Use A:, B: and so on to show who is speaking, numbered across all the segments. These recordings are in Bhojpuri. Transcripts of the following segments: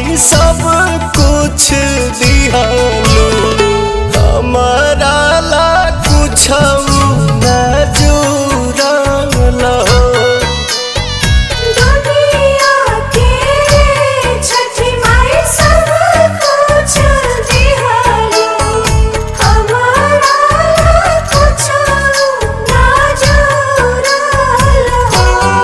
A: माई सब कुछ दिहालू हमारा ला कुछ न जुड़ल हो।
B: दुनिया के छठी माई सब कुछ दिहालू हमारा ला कुछ न जुड़ल हो।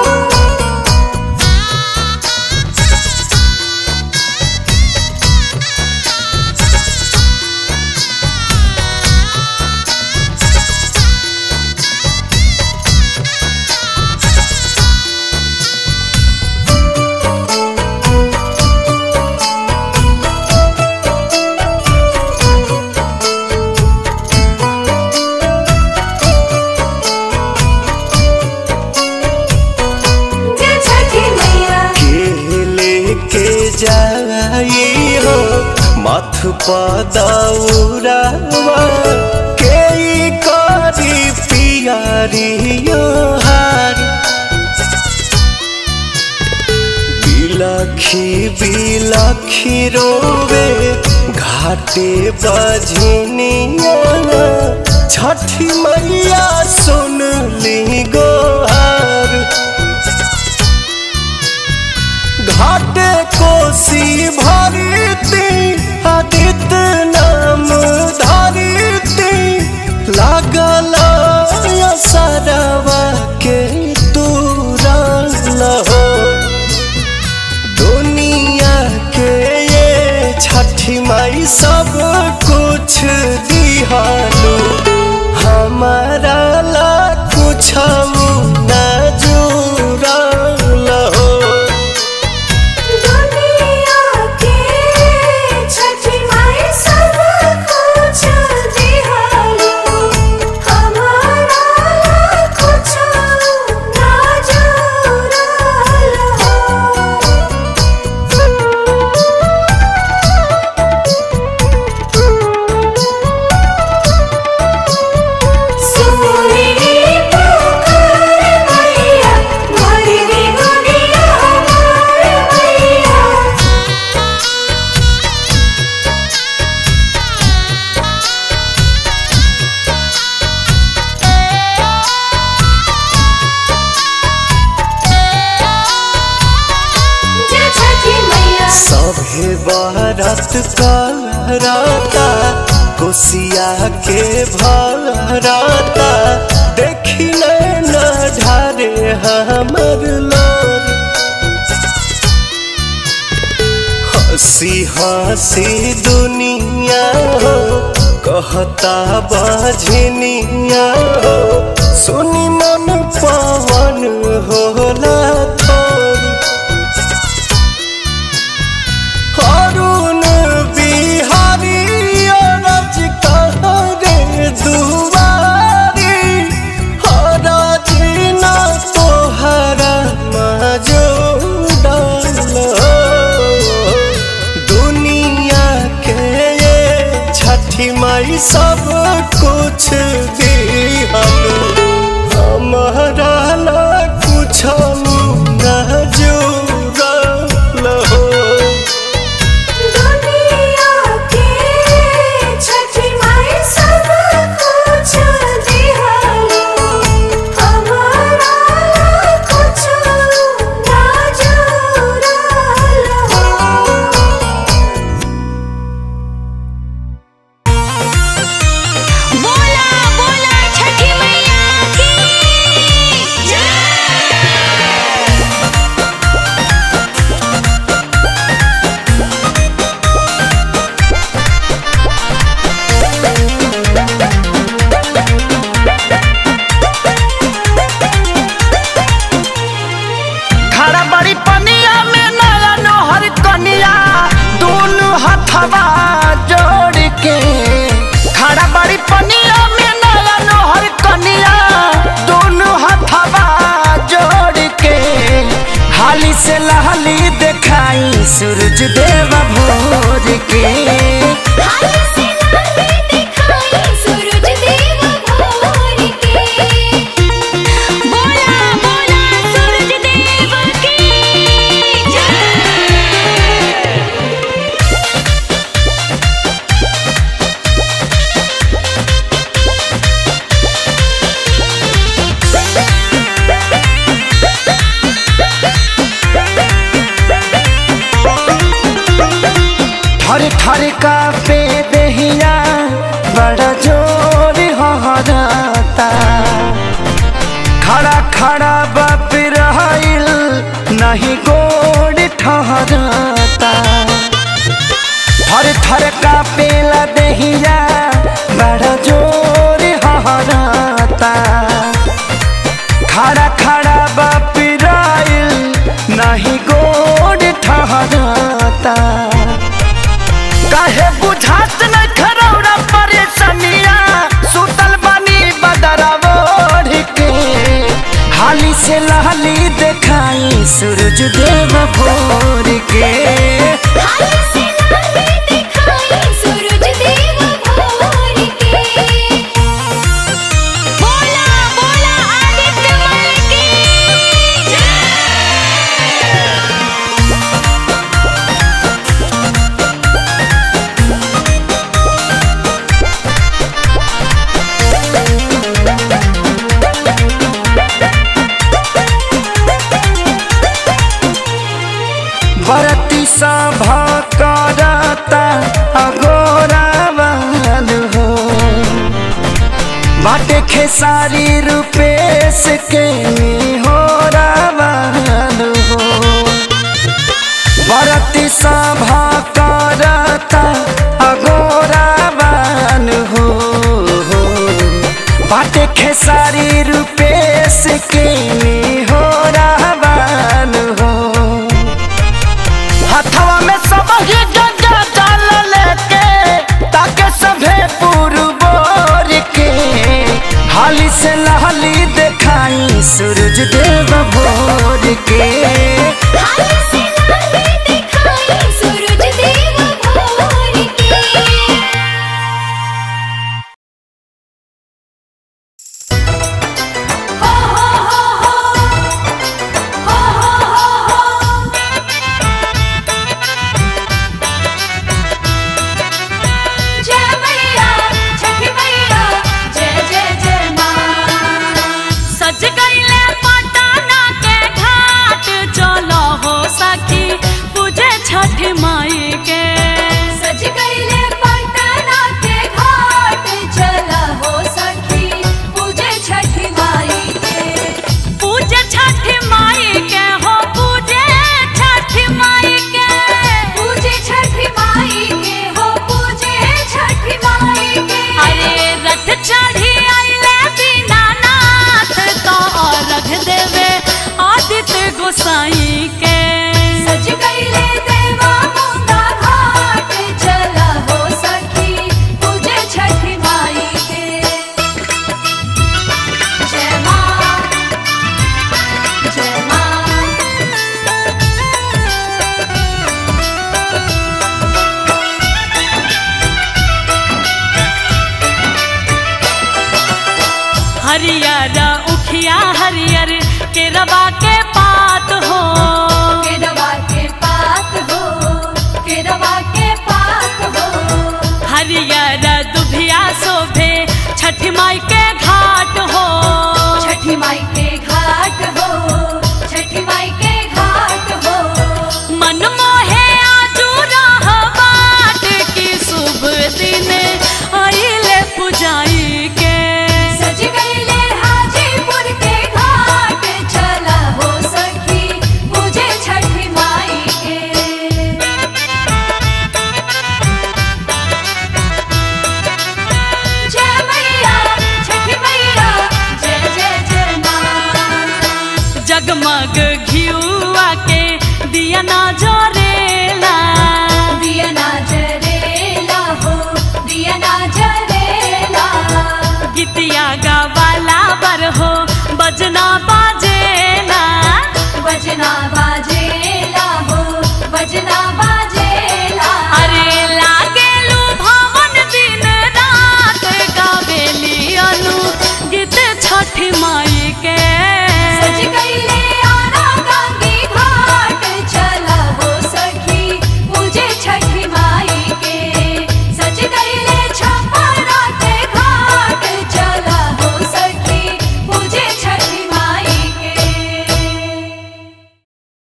B: जय छठी मैया
A: के लेके जाई हो माथ पदौरावा के करी पियारियो हार बिलखी बिलखी रोवे घाटे बजनिया छठी मैया सुन ली गोहार। घाटे कोसी भरती आदित्य नाम धरती लागल सरवा के तुरल हो। दुनिया के ये छठी माई सब कुछ दिहालू हमारा ला कुछ न जुड़ल हो।
B: दुनिया के छठी माई सब कुछ दिहालू हमारा ला कुछ न जुड़ल हो। सुनी पुकार मैया भरी दुनिया हमार मैया। जय छठी मैया
A: सभे बरत करता कोसिया के भरता देखी न ढारे हमर लोर। हंसी हंसी दुनिया हो कहता बजनिया हो सुनी मन पवन होला थोरी। अरुण बिहारी अरज कहरे दुआरी अरज न तोहरा मजूदल हो। दुनिया के ये छठी माई सब कुछ दिहालू हमारा ला कुछ न जुड़ल हो।
B: दुनिया के छठी माई सब कुछ दिहालू हमारा ला कुछ न जुड़ल हो।
C: बोला बोला छठी मैया की
A: खड़ा बड़ी पनिया में नया नोहर कनिया दोनों हथवा जोड़ के। खड़ा बड़ी पनिया में नया नोहर कनिया दोनों हथवा जोड़ के। हाली से लहली दिखाई सूरज देव भोर के।
C: हाल से लाली दिखाई सूरज देव भोर के। बोला बोला सूरज देव की जय।
A: थर का पे दहिया बड़ा जोर हहराता। खड़ा खड़ा बाप रहिल नहीं गोड़ ठहराता। थर थर का पेला दहिया बड़ा जोर हहराता। खड़ा खड़ा बाप रहिल नहीं गोड़ ठहराता। काहे बुझात न खरौरा परेशानिया सुतल बानी बदरा ओढ़ के। हाली से लाली देखाई सूरज देव भोर के।
C: हाली से लाली दिखाई सूरज देव भोर के। बोला बोला आदित्य मल की जय।
A: बरती सभा करता अगोरावान हो। बाटे खेसारी रूपेश के हो रावान हो। बरती सभा करता अगोरावान हो। बाटे खेसारी रूपेश के हो रावान हो। हथवा में सब ही गंगा डाल लेके ताके सभे पुरबोर के। हाली से लाली देखाई सूरज देव भोर के।
C: हाली से लाली दिखाई सूरज देव भोर के। हो हो हो हो। जय मैया छठी मैया जय जय जय माँ। सज गईले पटना के घाट चलो हो सखी पूजे छठी माई के। सज गईले पटना के घाट चलो हो सखी पूजे छठी माई के। पूजे छठी माई के हो पूजे छठी माई के। पूजे छठी माई के हो पूजे छठी माई के। अरे रथ चढ़ी आइले दीनानाथ तो रख देवे आदित्य गोसाई के। सज गईले देवा मुंगा घाट चला हो सखी पूजे छठी माई के। जय माँ जय माँ। हरियर उखिया हरियर के रवा के पात हो। के रवा के पात हो। के रवा के पात हो। हरियर दुभिया शोभे छठी माई के घाट हो। छठी माई के घाट हो। छठी माई के घाट हो। मन मोहे आजू रह बाट की शुभ दिन आइले पुजाई के। सज गईले हाजीपुर के घाट चला हो सखी पूजे छठी माई के। जय मैया छठी मैया जय जय जय माँ। जगमग घिउआ के दिया ना जरेला। दिया ना जरेला हो दिया ना जरेला। गीतिया गावाला बर हो बजना बाजेला। बजना बाजेला हो बजना बाजेला। अरे लागेलू भवन दिन रात गावेली अनु गीत छठी माई के। सज गईले आना गंगी घाट चला हो सखी पूजे छठी माई के। सज गईले छपरा के घाट चला हो सखी पूजे छठी माई के।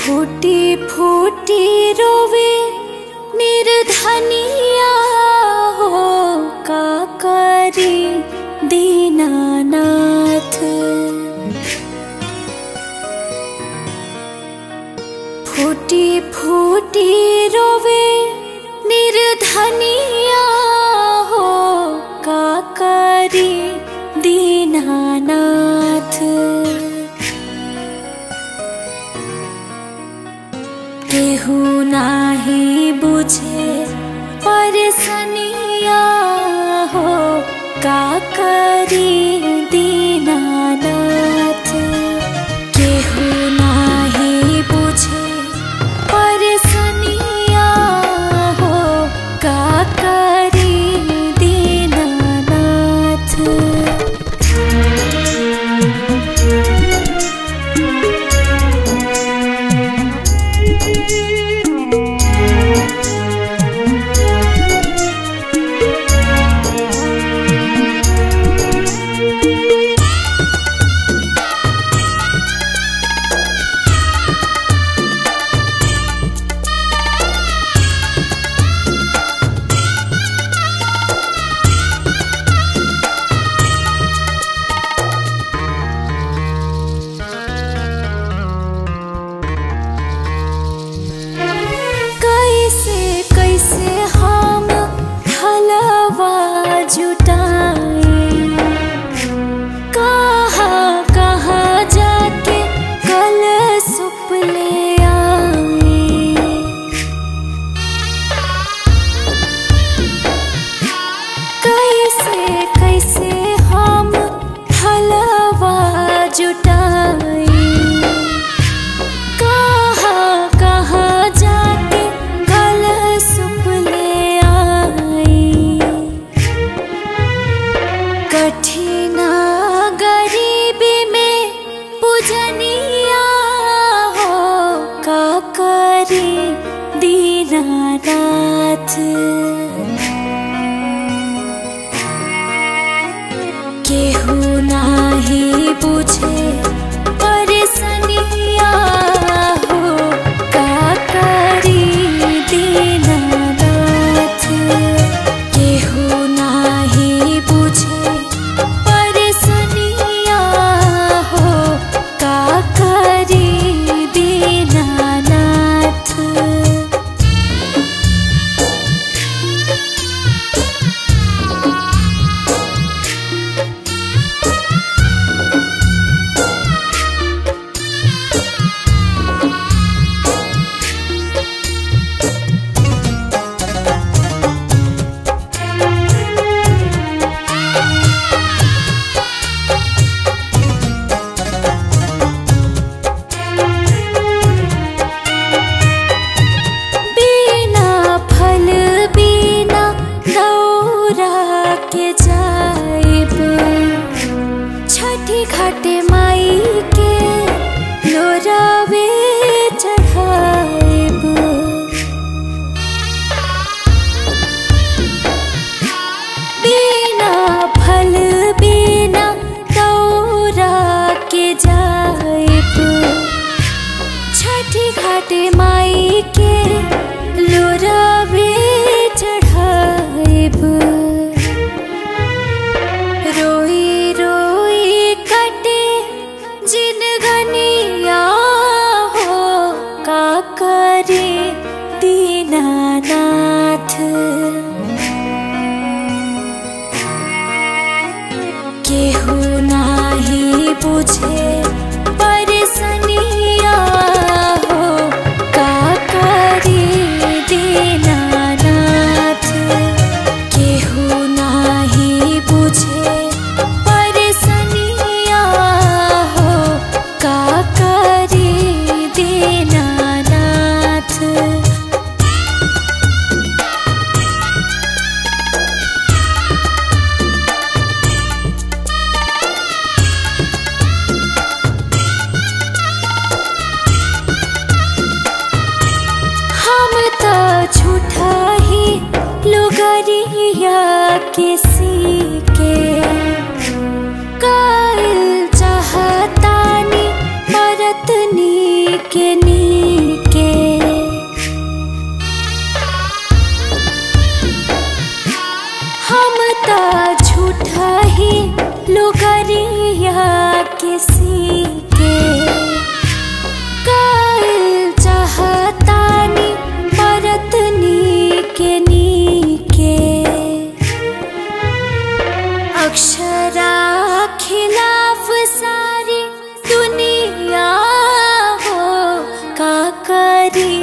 B: फूटी फूटी रोवे निर्धनिया हो का करी दीनानाथ। फूटी फूटी रोवे निर्धनिया हो का करी दीनानाथ। केहू नाही बुझे परसनिया हो का करी दीनानाथ। केहू नाही बुझे परसनिया हो का करी दीनानाथ। कठिना गरीबी में पूजनिया हो का करी दीनानाथ। केहू नाही बुझे परसनिया हो का करी दीनानाथ। केहू नाही बुझे परसनिया हो का करी दीनानाथ। घाटे माई के लोरावे चढ़ाएब। बिना फल बिना दौरा के जाएब। छठी घाटे माई के लोरावे चढ़ाएब। रोई रोई कटे जिनगनिया हो का करे दीनानाथ। केहू नाही बुझे परसनिया हो का करे दीनानाथ। केहू नाही बुझे परसनिया हो का करे दीनानाथ। झूठा ही लुगरिया के सीके कायल चाहतानी परतनी के नी करी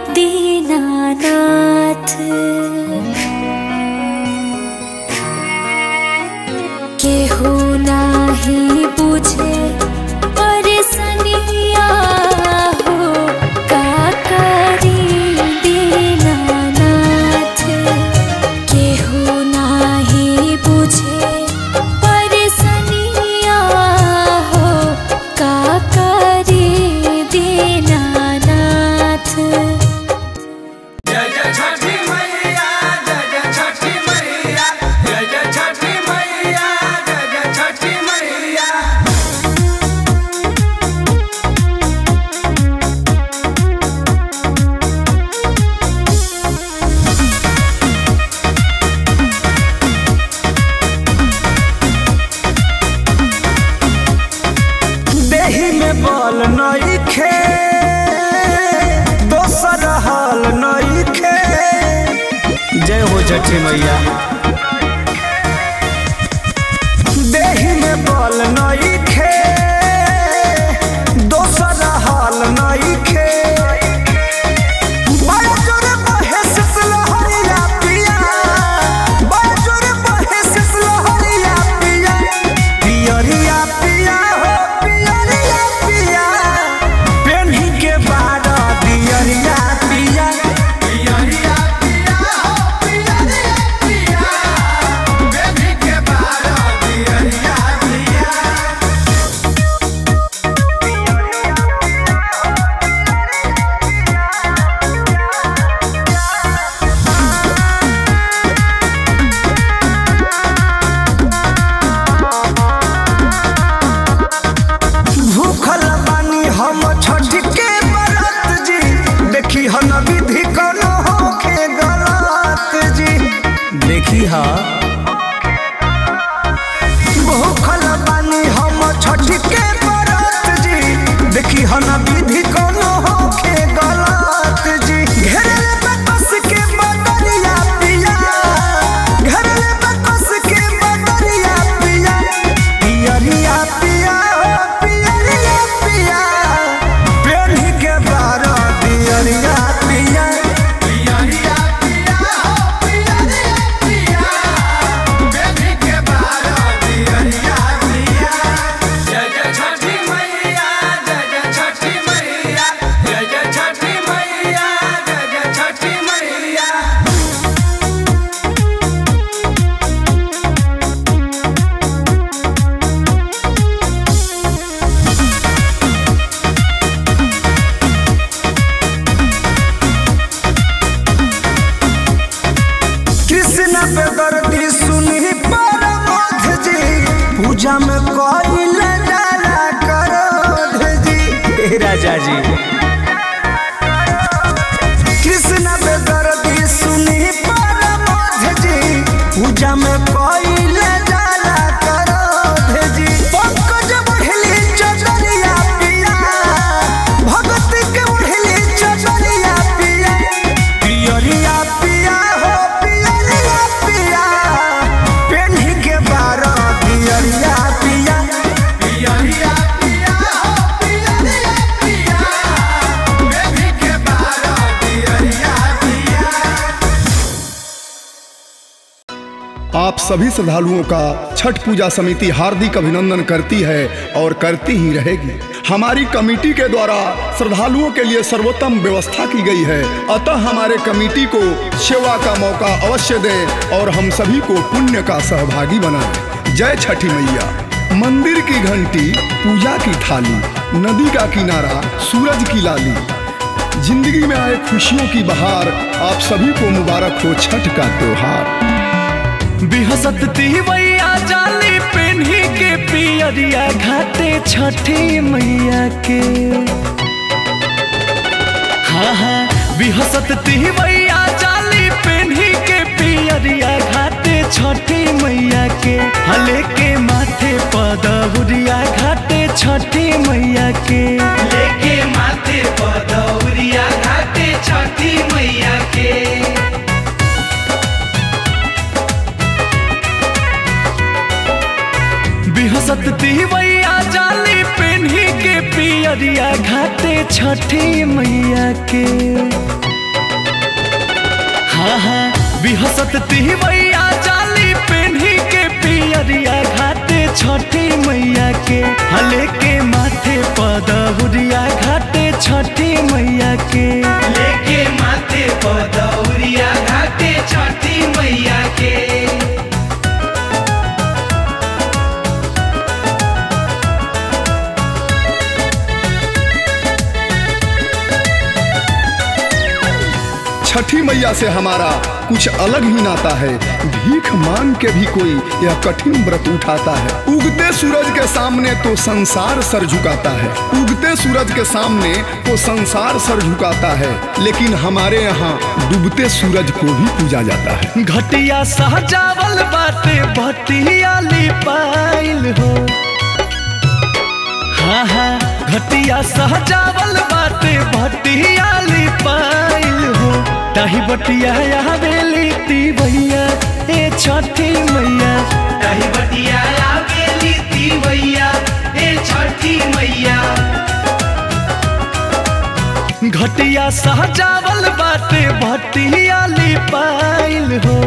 B: दीनानाथ। केहू नाही बुझे परेशानिया हो का करी दीनानाथ। केहू नाही बुझे परेशानिया हो का करी दीनानाथ।
A: जय जय छठी मैया, जय जय छठी मैया, जय जय छठी मैया, जय जय छठी मैया। देही में बल नइखे, दोसर हाल नइखे। जय हो छठी मैया। देही में बल नइखे, दोसर हाल नइखे। बड़ा जोर बहे सिसलहरिया पिया, बड़ा जोर बहे सिसलहरिया पिया। पियरिया पिया हो पियरिया पिया, पेन्ही के बारा पियरिया पिया। पियरिया पिया हो पियरिया पिया, पेन्ही के बारा पियरिया पिया। भूखल बानी हम छठ के बरत जी, देखी हन विधि कोनो होखे गलत जी। देखी हा भूखल बानी हम छठ के बरत जी, देखी हन विधि कोनो होखे गलत जी। घेरले बकस के बदरिया पिया, घेरले बकस के बदरिया पिया। पियरिया पिया हो पियरिया पिया, पेन्ही के बारा पियरिया पिया। पियरिया पिया हो पियरिया पिया, पेन्ही के बारा पियरिया पिया। जय जय छठी मैया, जय जय छठी मैया, जय जय छठी मैया, जय जय छठी मैया। कृष्ण पे दर्दी सुनी परमोध जी, पूजा में कोइल डाला करोध जी। हे राजा जी कृष्ण पे दर्दी सुनी परमोध जी, पूजा में कोइल डाला करोध जी। पंकज बढ़ली चचरिया पिया, भगत के बढ़ली चचरिया पिया। पियरिया पिया हो पियरिया पिया, पेन्ही के बारा पियरिया पिया। पियरिया पिया हो पियरिया पिया, पेन्ही के बारा पियरिया पिया।
D: आप सभी श्रद्धालुओं का छठ पूजा समिति हार्दिक अभिनंदन करती है और करती ही रहेगी। हमारी कमेटी के द्वारा श्रद्धालुओं के लिए सर्वोत्तम व्यवस्था की गई है, अतः हमारे कमेटी को सेवा का मौका अवश्य दें और हम सभी को पुण्य का सहभागी बनाएं। जय छठी मैया। मंदिर की घंटी, पूजा की थाली, नदी का किनारा, सूरज की लाली, जिंदगी में आए खुशियों की बहार, आप सभी को मुबारक हो छठ का त्योहार।
A: बिहसत तिवैया जाली पेन्ही के पियरिया, घाटे छठी मैया के। हाँ हाँ बिहसत तिवैया जाली पेन्ही के पियरिया, घाटे छठी मैया के। हले के माथे पदौरिया, घाटे छठी मैया के। लेके माथे पदौरिया, घाटे छठी मैया के। बिहसत तिवैया जाली पेन्ही के पियरिया, घाटे छठी मैया के। हाँ हाँ बिहसत तिवैया जाली पेन्ही के पियरिया घाटे छठी मैया के। हले के माथे पदौरिया घाटे छठी मैया के।
E: लेके माथे पदौरिया घाटे छठी मैया के।
D: छठी मैया से हमारा कुछ अलग ही नाता है। भीख मांग के भी कोई यह कठिन व्रत उठाता है। उगते सूरज के सामने तो संसार सर झुकाता है। उगते सूरज के सामने तो संसार सर झुकाता है, लेकिन हमारे यहाँ डूबते सूरज को भी पूजा जाता है।
A: घटिया सहजावल बाटे भटिया लिपाइल हो। हाँ हाँ घटिया सहजावल बाटे भटिया लिपाइल हो। ताही बटिया आवेली तिवैया ए छठी मैया।
E: ताही बटिया आवेली तिवैया ए छठी मैया।
A: घटिया सहजावल बाटे भटिया लिपाइल हो।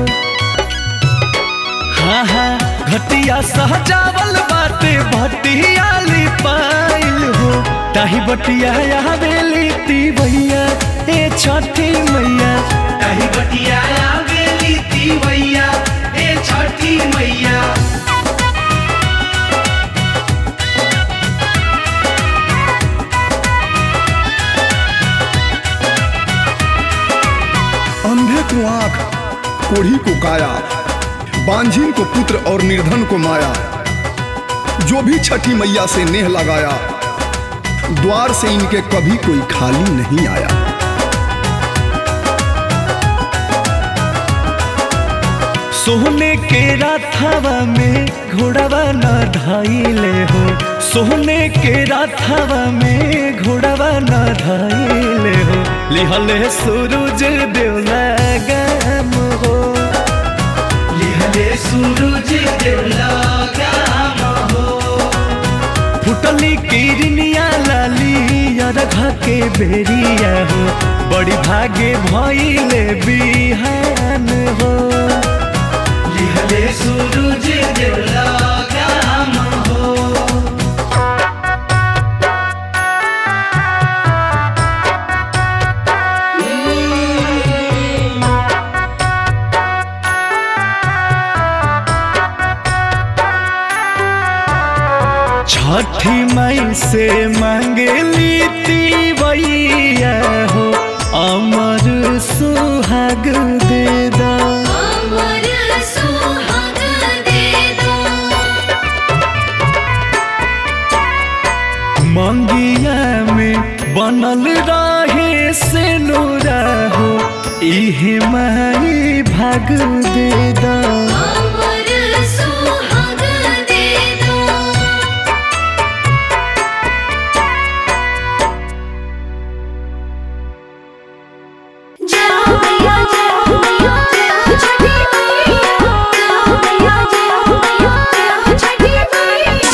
A: हाँ हाँ घटिया सहजावल बाटे भटिया लिपाइल हो। ताही बटिया आवेली तिवैया ए छठी मैया।
E: ताही बटिया आवेली तिवैया ए छठी मैया।
D: अंधे को आंख, कोढ़ी को काया, बांझिन को पुत्र और निर्धन को माया। जो भी छठी मैया से नेह लगाया, द्वार से इनके कभी कोई खाली नहीं आया।
A: सोने के राथावा में घोड़ावा न धाइले हो। सोने के राथावा में घोड़ावा न धाइले हो। लिहले सूरज देव लगाम हो।
E: लिहले सूरज देव लगाम हो।
A: फुटली किरनिया लाली अरघा के बेरिया हो। बड़ी भागे भइले बिहान हो।
E: लिहले सूरज देव लगाम हो।
A: छठी माई से मांगेली तिवैया हो। अमर सुहाग दे दा।
B: अमर सुहाग दे दो।
A: मंगिया में बनल रहे से नूरा हो। इहे माई भाग दे दा।
B: अमर सुहाग दे दो। जय हो मैया जय हो मैया जय हो छठी मैया। जय हो मैया जय हो मैया जय हो छठी मैया।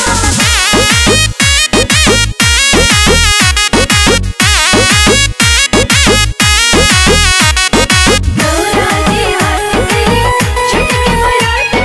B: गौरा के हाथ से छठ के पराठा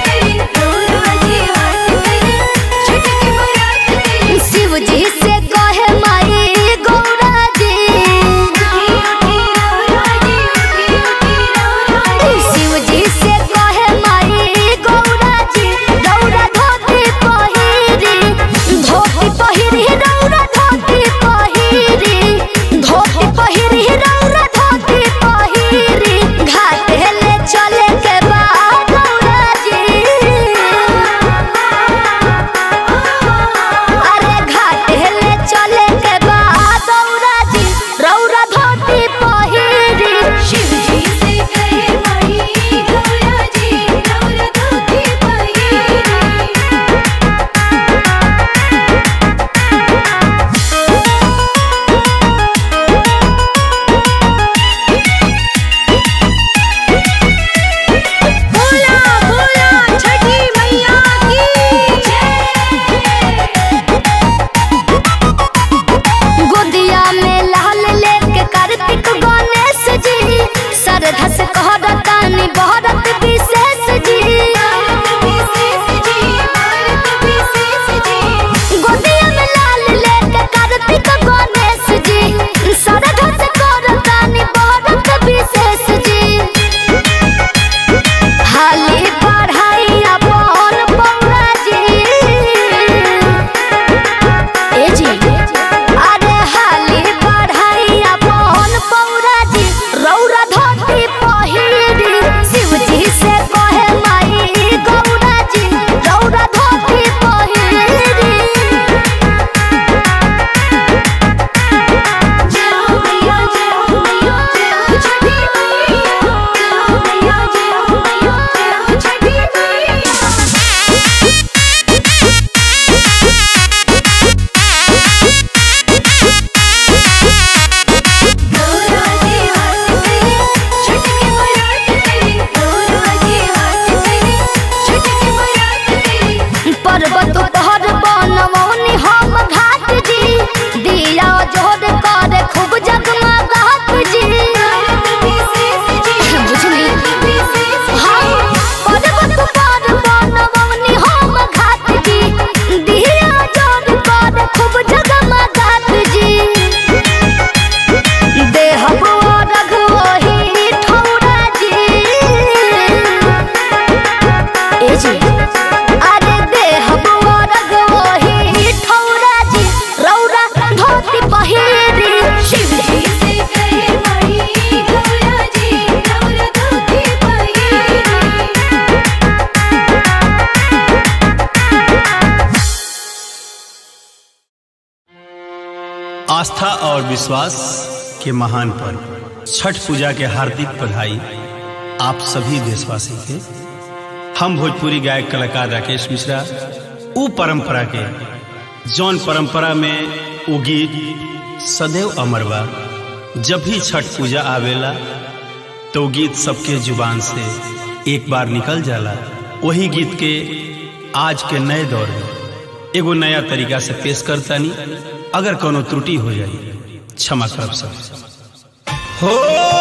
F: आस्था और विश्वास के महान पर्व छठ पूजा के हार्दिक बधाई आप सभी देशवासी के। हम भोजपुरी गायक कलाकार राकेश मिश्रा उ परंपरा के जौन परंपरा में उ गीत सदैव अमर बा। जब भी छठ पूजा आवेला तो गीत सबके जुबान से एक बार निकल जाला। वही गीत के आज के नए दौर में एगो नया तरीका से पेश करतानी। अगर कोनो त्रुटि हो जाए क्षमा करब सब। हो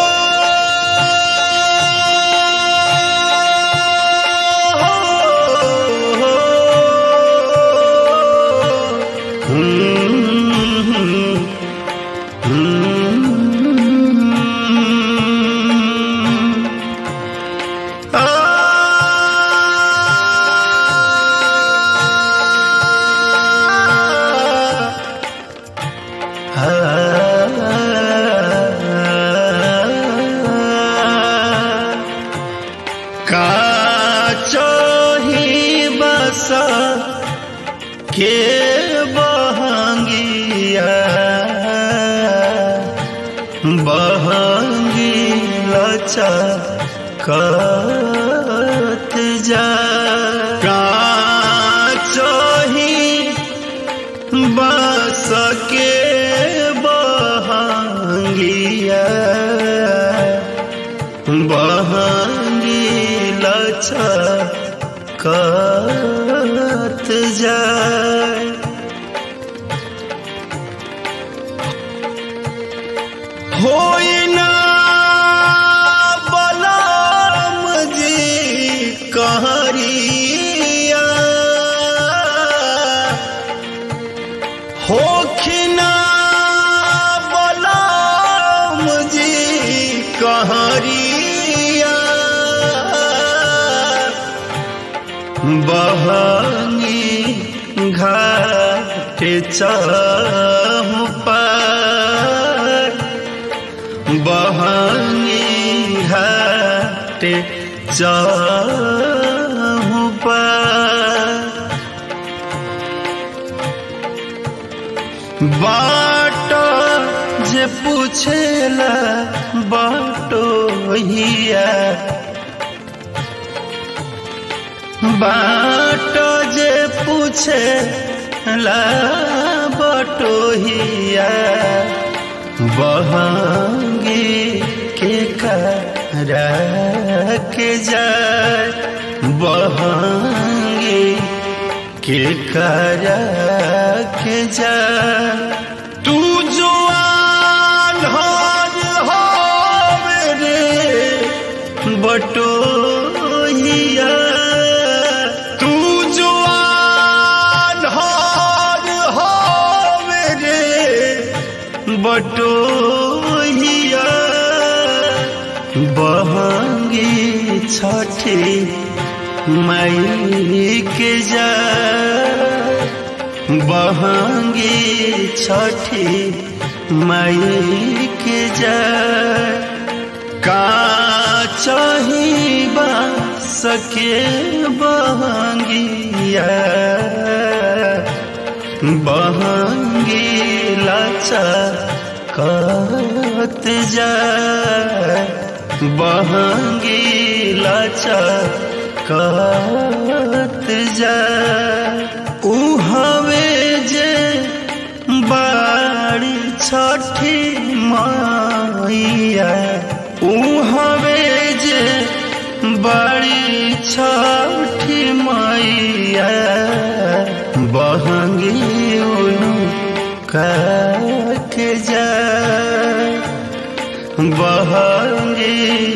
F: के बहंगिया बहंगी लचकत जा काचही बस के बहंगिया बहंगी लचकत जाए। होई ना बलराम जी कहरिया होखिना बलराम जी कहरिया बहंगी घाट चहु पार बहंगी घाट चहु पार बाट जे पूछेला बाटोहिया बाट जे पूछे ला बटोहिया बहंगी के करा के जाए बहंगी के करा के जाए। तू जो आन्हर हो रे बटोहिया बटोहिया बहंगी छठी माई के जा बहंगी छठी माई के जा काचही बास के बहंगिया बहंगी लचकत जाए बहंगी लचकत जाए। उहवे जे बाड़ी छठी माइया उहवे जे बाड़ी छठी माइया बहंगी के जाए बहंगी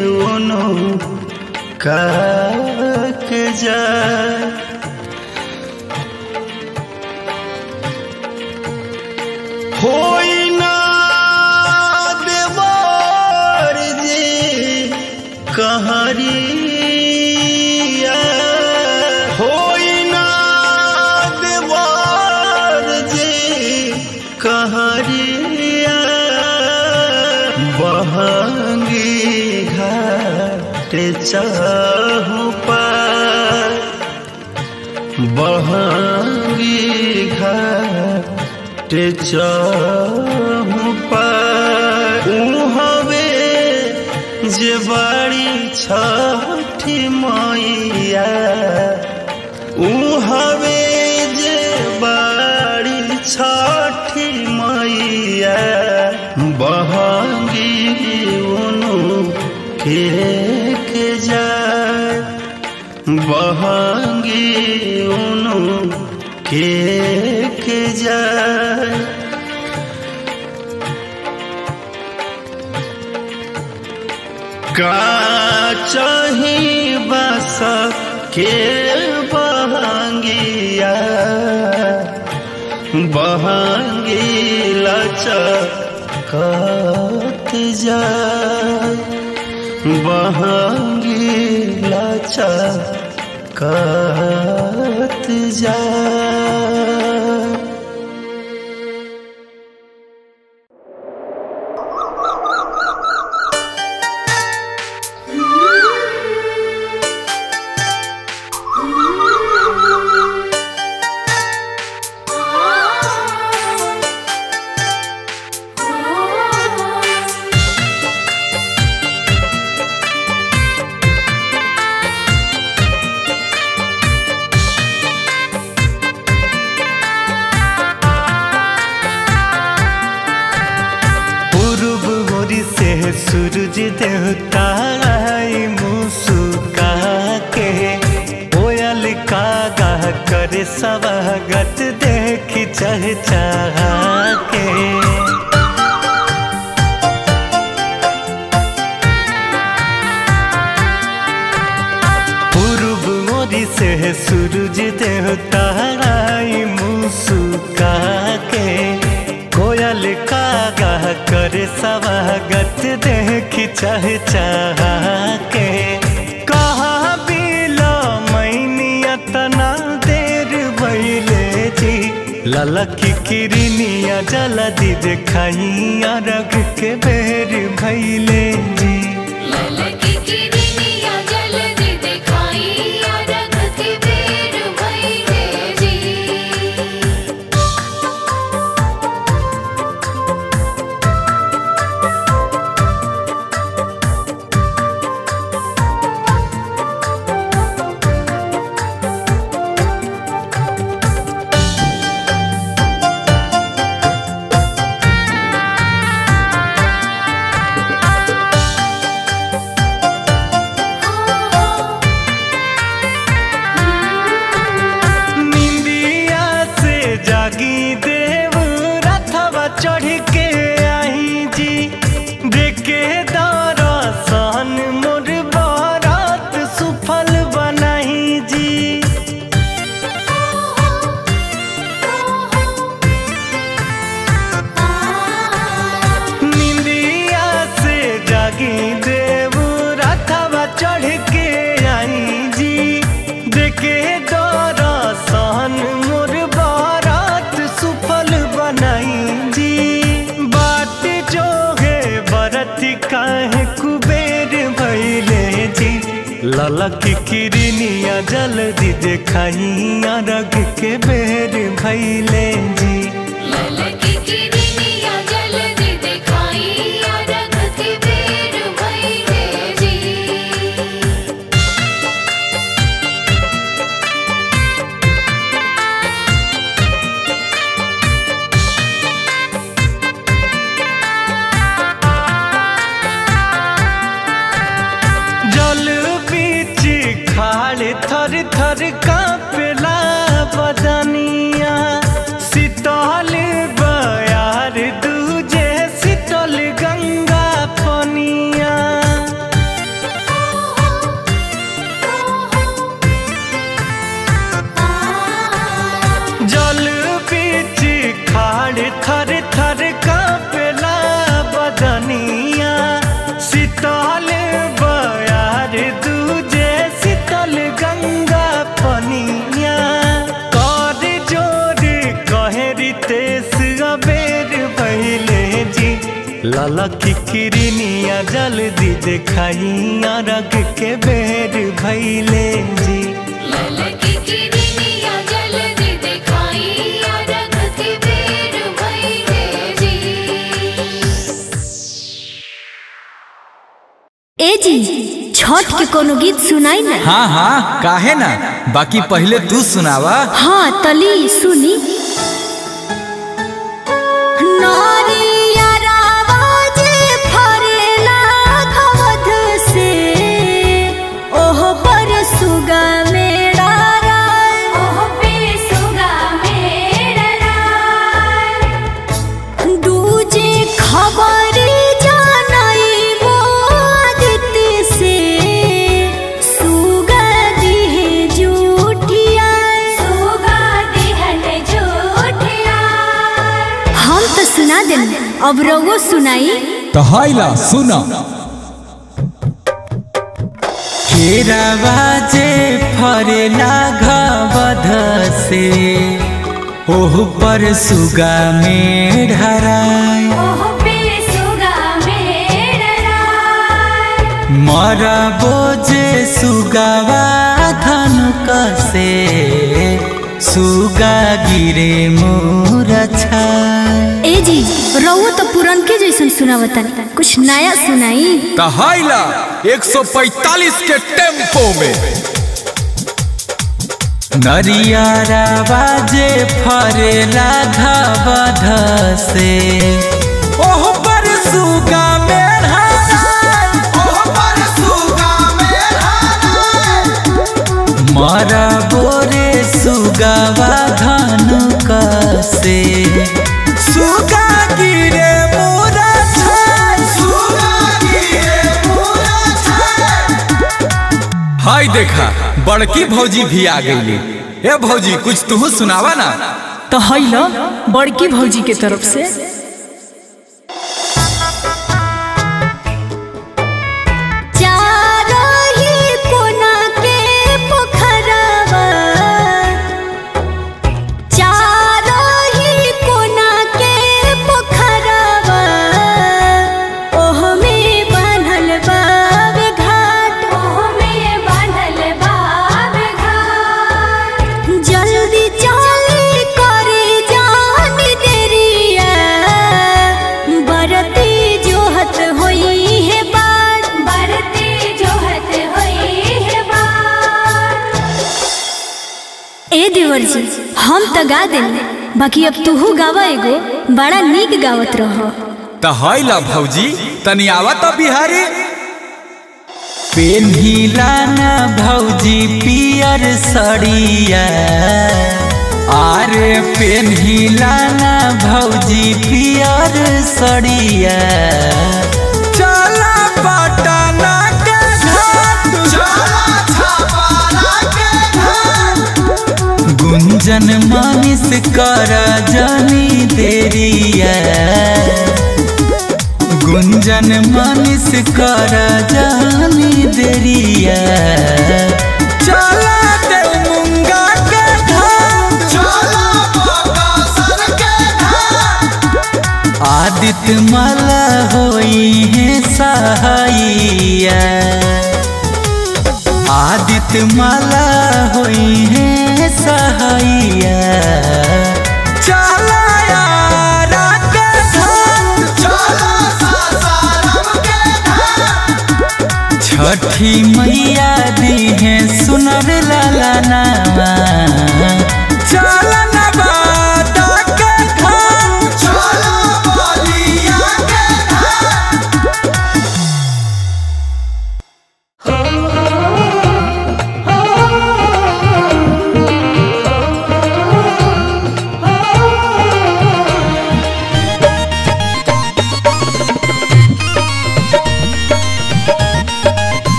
F: के जाए। होई ना देवर जी कहरिया होई ना देवर जी कहरिया बहंगी घाट चहु पार बहंगी घाट चहु जे बड़ी छठी मैया ऊ हवे जे बड़ी छठी मैया बहंगी उनु के जाए बहंगी उनु के जाए का चाही बस के बहंगिया बहंगी लचकत जाए बहंगी लचकत जाए।
E: सूरज देवता मुस्का के कोयल कागा करे स्वागत देख चहचहा के पूर्व मोरी से सूरज देवता मुस्का के कोयल कागा करे स्वागत देख चहचहा के कहा बिलो मैनिया तना देर भइले जी ललकी किरनिया जल्दी देखाइया रग के बेर भइले जी
B: ललकी किरनिया जल्दी देखाइया रग के बेर भइले जी।
E: चढ़ के आई जी देखे दरसन मोर बारात सुफल बनाई जी निंदिया से जागी देव रथवा चढ़ के आई जी देखे दरसन मोर बारात सुफल बनाई काहे कुबेर भइले जी ललकी किरनिया जल्दी देखाइया रग के बेर भइले जी
B: ललकी किरनिया जल्दी देखाइया रग के बेर भइले जी।
E: थर थर कांपेला बदनिया शीतल बयार दूजे शीतल गंगा पनिया जल बीच खाड़ थर थर कांपेला बदनिया शीतल बयार दूजे शीतल गंगा पनिया कर जोर कहेरी तेस अबेर भइले जी ललकी किरनिया जल्दी देखाइया रग के बेर भइले जी
B: ललकी किरनिया जल्दी देखाइया रग के बेर भइले जी। ए जी छठ के कोनो गीत सुनाई ना।
G: हाँ हाँ काहे ना, बाकी पहले तू सुनावा।
B: हाँ तली सुनी। अब रउओ सुनाई
G: तो हाइला सुना। केरावा जे फरेला घबध से ओह पर सुगा में ढराय, मरबो जे सुगावा धनुक से सुगा गिरे मूरछा।
B: ए जी रउओ तो पुरन के जैसन सुनावता, कुछ नया सुनाई।
G: तो हाइला 145 के टेम्पो में। नरियारा बाजे फरेला घबध से ओह पर सुगा में ढराय, ओह पर सुगा में ढराय, मरबो रे सुगावा धनुक से सुगा गिरे मूरछा, सुगा गिरे मूरछा। हाय देखा बड़की भौजी भी आ गई। ए भौजी कुछ तू सुनावा ना।
C: तो हाइला बड़की भौजी के तरफ से।
B: जी हम तो गा देने, बाकी अब तू गावा एगो बड़ा नीक गावत रहो।
G: तो हाइला भौजी तनी आवा तो बिहारी। पेन्हिला ना भौजी पियर सड़िया, आरे पेन्हिला ना भौजी पियर सड़िया। चला पटना के घाट, चला छपरा के घाट, गुंजन मानिस कर जानी देरिया, गुंजन मानिस कर जानी देरिया। चला दे मुंगा के घाट, चला बकासर के घाट, आदित्य माला होई है सहाइया, आदित्य माला होई है सहाइया। चला छठी मैया दी है सुनर लाला नामा। चला नवादा के घाट, चला बलिया के घाट।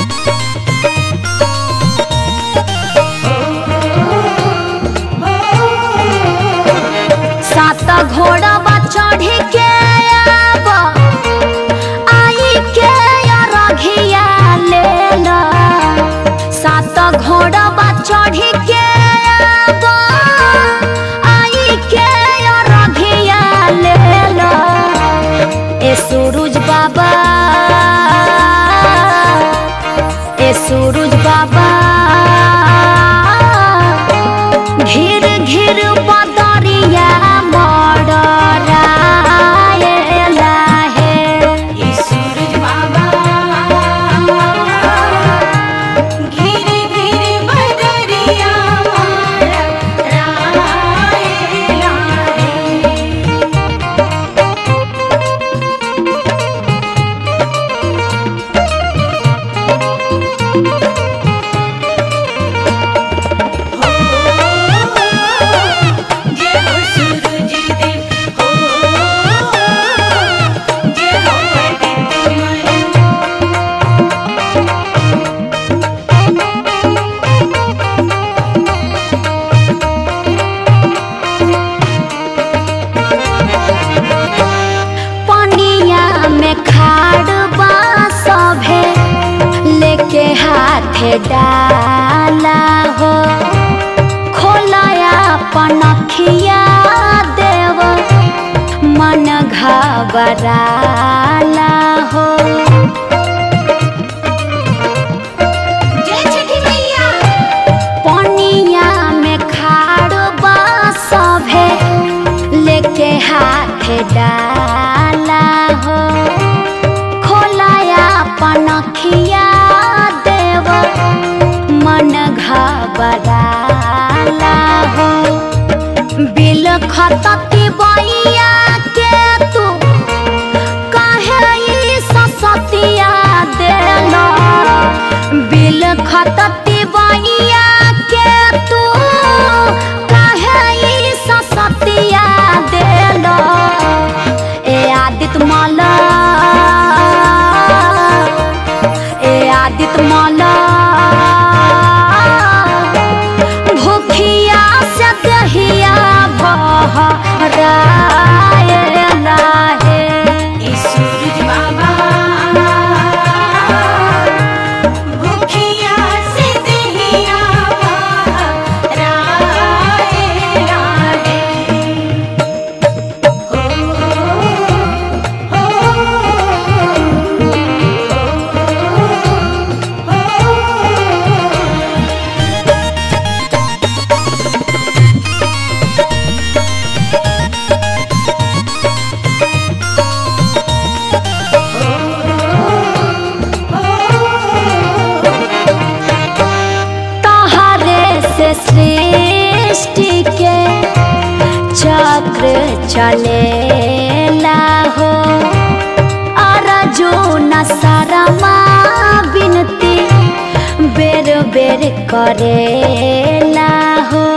B: Oh
H: घबराला हो।
B: जय छठी मैया।
H: पनिया में खाड़ बा सभे लेके हाथ डाला हो। खोलाया पनखिया देव मन घबराला हो। बिल खतती बैया के तू काहे ई ससतिया देला। बिल खतती बैया के तू काहे ई ससतिया देला। ए आदित्य माला भूखिया से दहिया बहराएला है।
B: ए सूरज बाबा भूखिया से दहिया बहराएला है।
H: सृष्टि के चक्र चलेला हो। अर्जुन शर्मा बिनती बेर बेर करेला हो।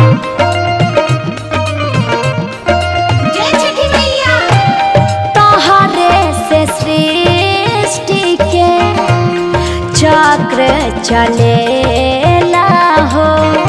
B: जय छठी मैया।
H: तोहरे से सृष्टि के चक्र चलेला हो।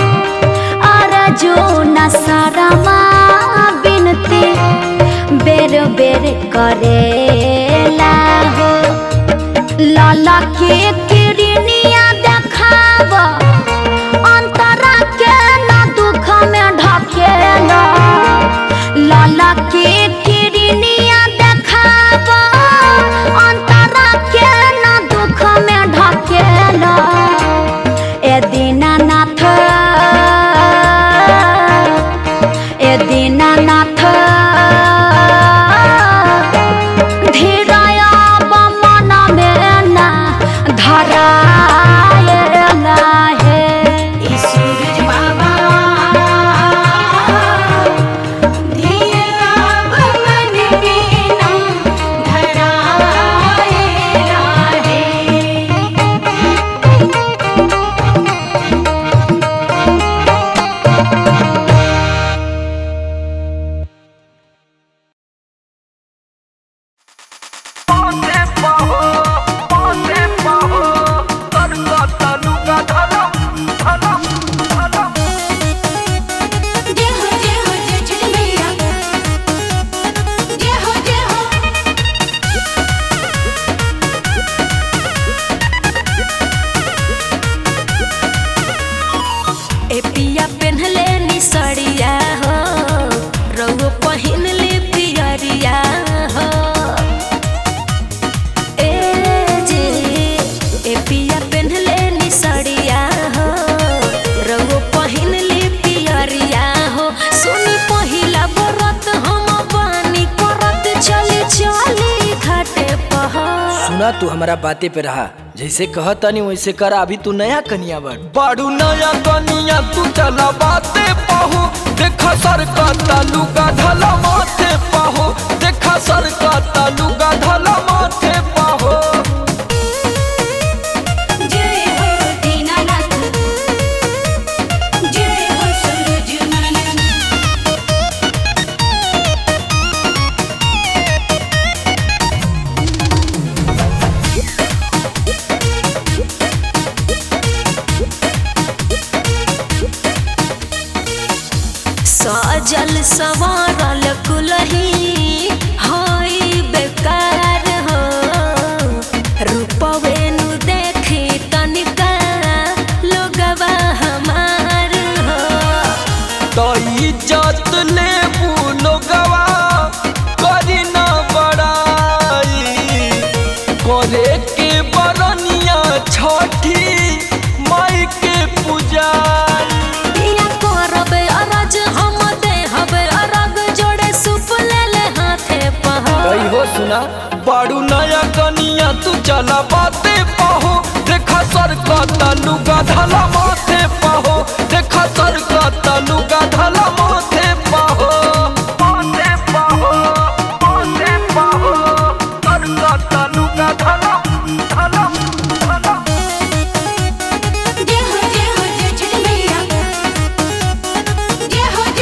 H: अर्जुन शर्मा बिनती बेर बेर करेला हो। लाला के किरनिया देखाव अंतरा के न दुख में ढकेला। लाला के किरनिया देखाव अंतरा के न दुख में ढकेला। ए दीनानाथ धीरया मन में ना धराएला है।
B: ए सूरज बाबा धीरया मन में ना धराएला है। जय हो जय छठी मैया। जय हो जय हो।
C: ए पिया पेन्हले निसड़िया हो, रउआ पहिनले पियरिया हो। ए जे ए पिया पेन्हले निसड़िया हो, रउआ पहिनले पियरिया हो। सुनी पहिला बरत हम बानी करत चली चली घाटे पहाड़।
I: सुना तू हमारा बातें पे रहा, जैसे कहता नहीं वैसे करा। अभी तू नया कनिया
G: बाड़ू नया कनिया तू चला बाते पाहो। देखा सर का तालुका ढला माथे पाहो। देखा सर का तालुका ढला माथे पाहो।
B: जय हो दीनानाथ। जय हो सूरज नयन।
C: सजल संवारल कुलही होई बेकार हो।
G: करे के बरनिया छठी माई के पूजा
C: या करबे अरज हम देहबे अरग जोड़े सुप ले ले हाथे पहा
G: कई हो सुना बाड़ू नया कनिया तू चला बाते पाहो देखा सर का तालुका ढाला माथे पाहो देखा सर का तालुका ढाला माथे पाहो माथे पाहो माथे पाहो सर का तालुका ढाला ढाला ढाला
B: जय हो जय छठी मैया जय हो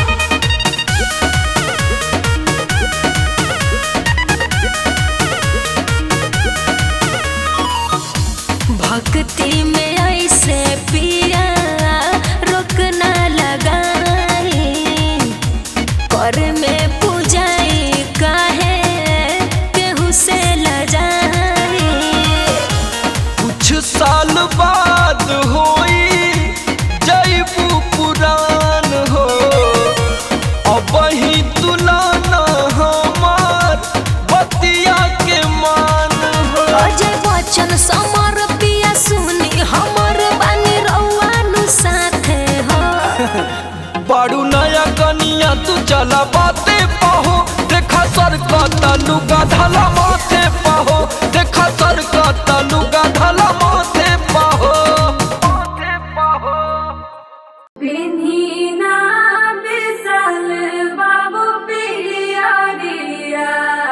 C: भक्ति में ऐसे पिया रोकना लगाई कर में पूजाई काहे केहू से लजाई
G: कुछ साल बाद होई जैबू पुरान हो अब ही तुलाना हमार बतिया के मान हो
C: अजय बच्चन समर पिया सुनी हमर बानी रउआनु साथे हो
G: बाड़ू नया कनिया तू चला बाते पाहो देखा सर का तालुका ढाला माथे पाहो देखा सर का तालुका ढाला माथे पाहो माथे पाहो
C: बिन्हीना बिसल बाबू पिया दिया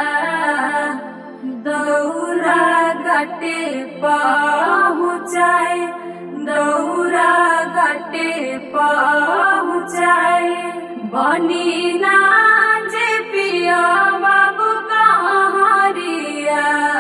C: दौरा घाटे पहुँचाए दौरा घाटे पहुँचाए बनी ना जे पिया बाबू कहारिया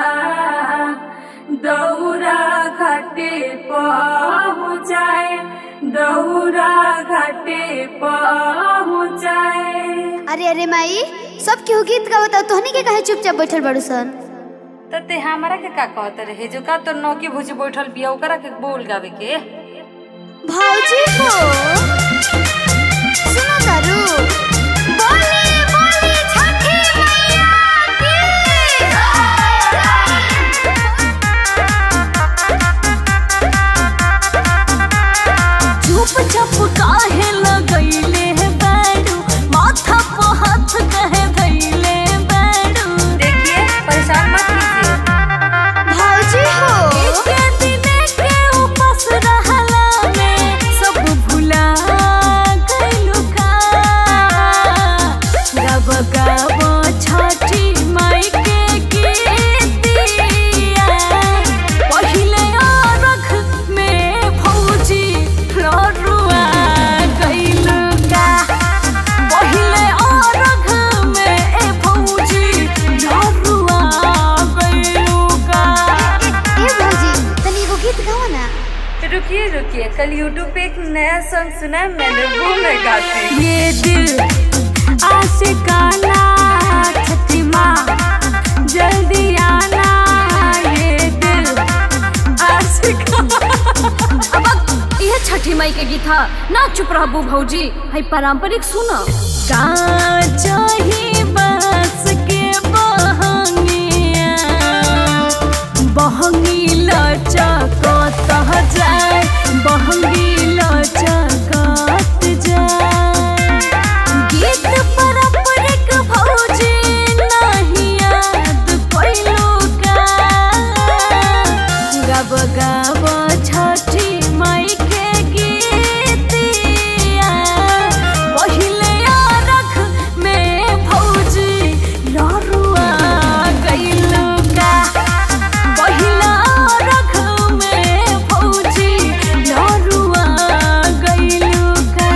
C: दौरा घाटे पहुँचाए दौरा घाटे पहुँचाए।
H: अरे अरे माई सब केहू गीत गावत तोहनी के काहे चुपचाप बैठल बड़ू सन?
J: ते हमरा के का कहत रहे जो का तो नौकी भुजी बैठल बिया ओकरा के बोल गावे के
H: भौजी हो सुनो तारू बोले बोले छठी मैया
C: की चुप चुप काहे लगैले है बैडू माथा पे हाथ कहे धैले बैडू
J: देखिए परेशान मत कीजिए
H: भौजी हो
C: के दिने के उपास रहला में सब भुला गइलु का गब गब छठी माई के गीतिया पहिले अरख में भौजी लरुआ गइलु का पहिले अरख में ए भौजी लरुआ गइलु का
H: ए भौजी तनी एगो गीत गाओ ना।
J: रुकिए रुकिए कल यूट्यूब पे एक नया सॉन्ग सुना है मैंने वो मैं गाती हूँ।
C: ये दिल आशिकाना छठी माँ जल्दी आना ये दिल आशिकाना अब ये छठी माई के गीत है ना चुप रहबू भौजी है पारंपरिक सुनो काचही बस के बहंगिया बहंगी लचकत जाए बहंगी लचकत जाए गीत पारंपरिक भौजी नहीं याद कैलू का गब गब छठी माई के गीतिया पहिले अरख में भौजी लरुआ गइलू का पहिला अरख में भौजी लरुआ गइलू का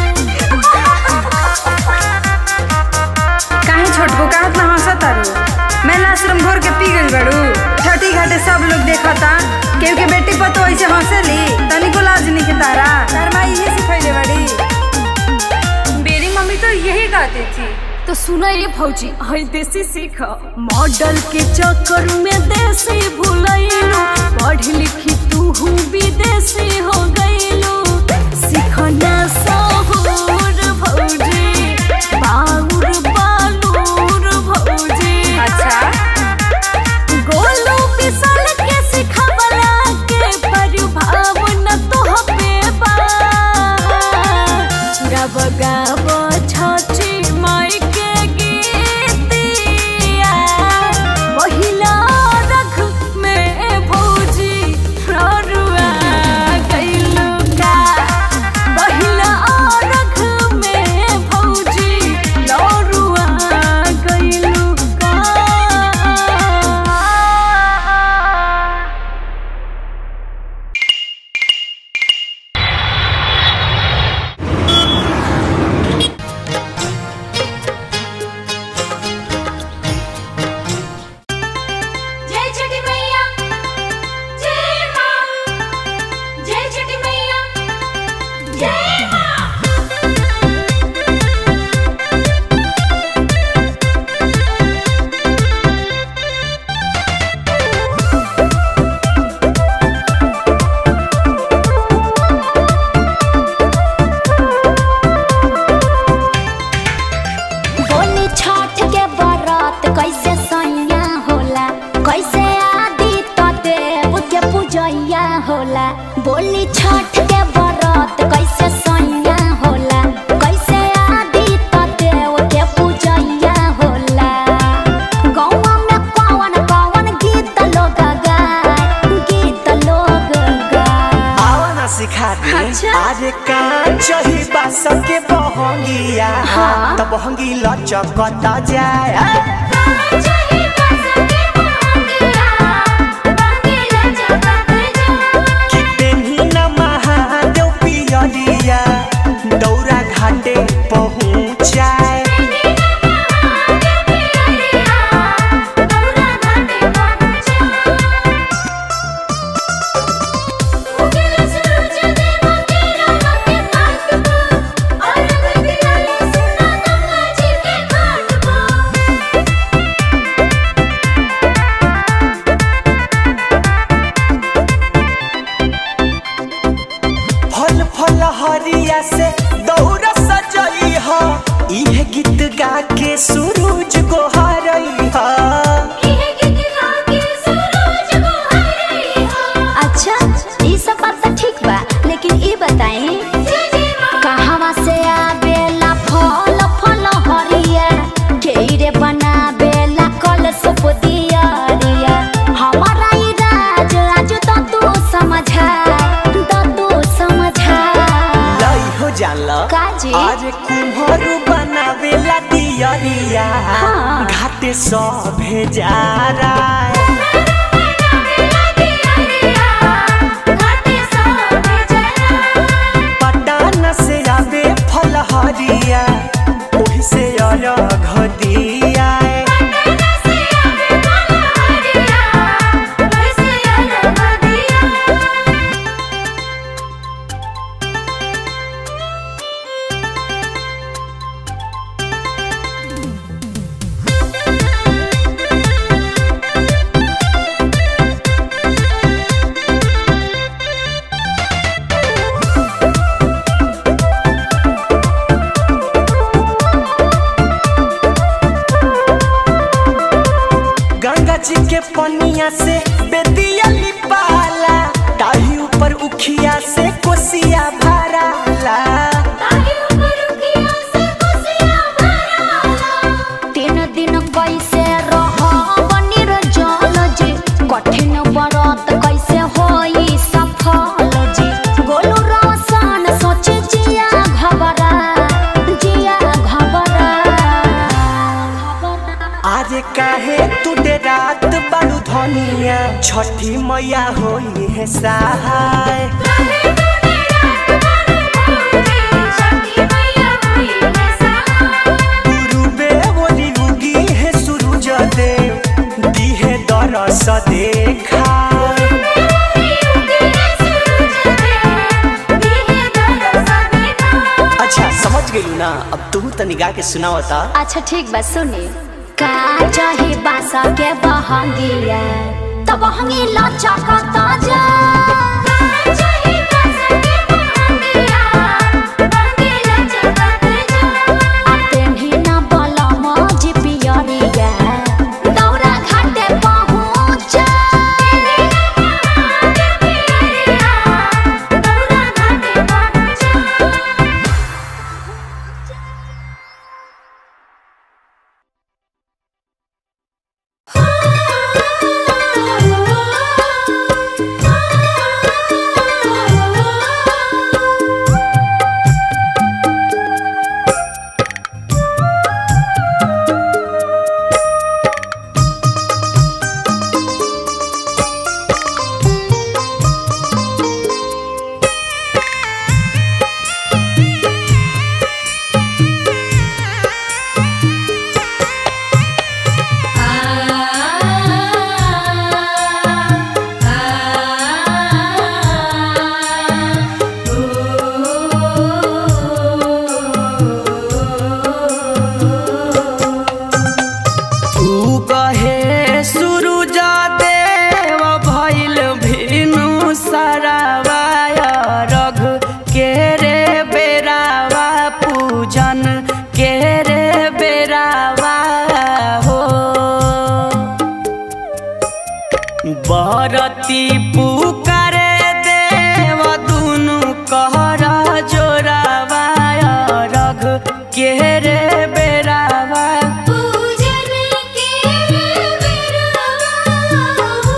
J: काहे छोटको का इतना हंसत तारू मैं आश्रम घोर के पी गई बड़ू छठी घाटे सब लोग देखता केहू के बेटी पर तो ऐसे हंसेली तनिको लाज नहीं के तारा तार माई यही सिखैले बड़ी मेरी मम्मी तो यही गाती थी
C: तो सुना ये भौजी हई देसी सीख मॉडल के चक्कर में देसी भूलैलू पढ़ लिखी तू विदेशी हो गईलू सीखना सहूर भौजी बाउर बालूर भौजी
J: अच्छा
C: गोलू
A: अरे कांच ही बास के बहंगिया तब बहंगी लचकता जाए दौरा घाटे पहुँचाए हरिया से दौरा सजई हा इहे गीत गा के सूरज गोहरई हा
B: अच्छा ये सब बात तो ठीक बा लेकिन ये बताएं कहां से आवेला फल फल हरिया केरे बनावेला कल सुपदिया रिया हमारा ई राज आज तो तू समझा
A: जानला आज कुम्हरू बनावेला दियरिया घाटे सब भेजारा पटान से आवे फल हरिया ओही से अर्घ दिया जी के पनिया से बेदिया लिपाला ताही ऊपर उखिया से कोसिया भराला
B: तीन दिन कैसे रह बनी जल जी कठिन व्रत कैसे होई सफल जी गोलू रोशन सोच जिया घबरा
A: आज काहे तू रात बालू धनिया छठी मैया होई है सहाय गुरुबे बोली उगी है सूरज देव दी है दरस देखा अच्छा समझ गई ना अब तू तनी गा के सुनावता
B: अच्छा ठीक बा सुनी का चाहे बासा के बहंगिया तब बहंगी लचकता जा
A: बरती पुकारे देव दुनु कहरा जोरावा रघ के रे बेरावा
B: पूजन के बेरावा।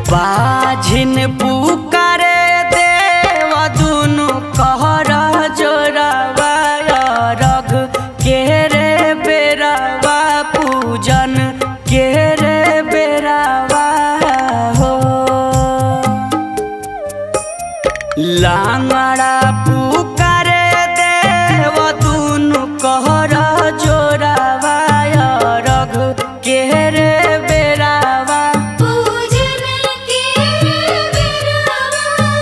A: बाझिन पुकारे देवा दुनु कहर जोरावा रघ के रे बेरावा पूजन के रे बेरावा हो। लांगड़ा पुकारे देवा दुनु कहर जोरावा रघ के रे बेरावा
C: पूजन के बेरावा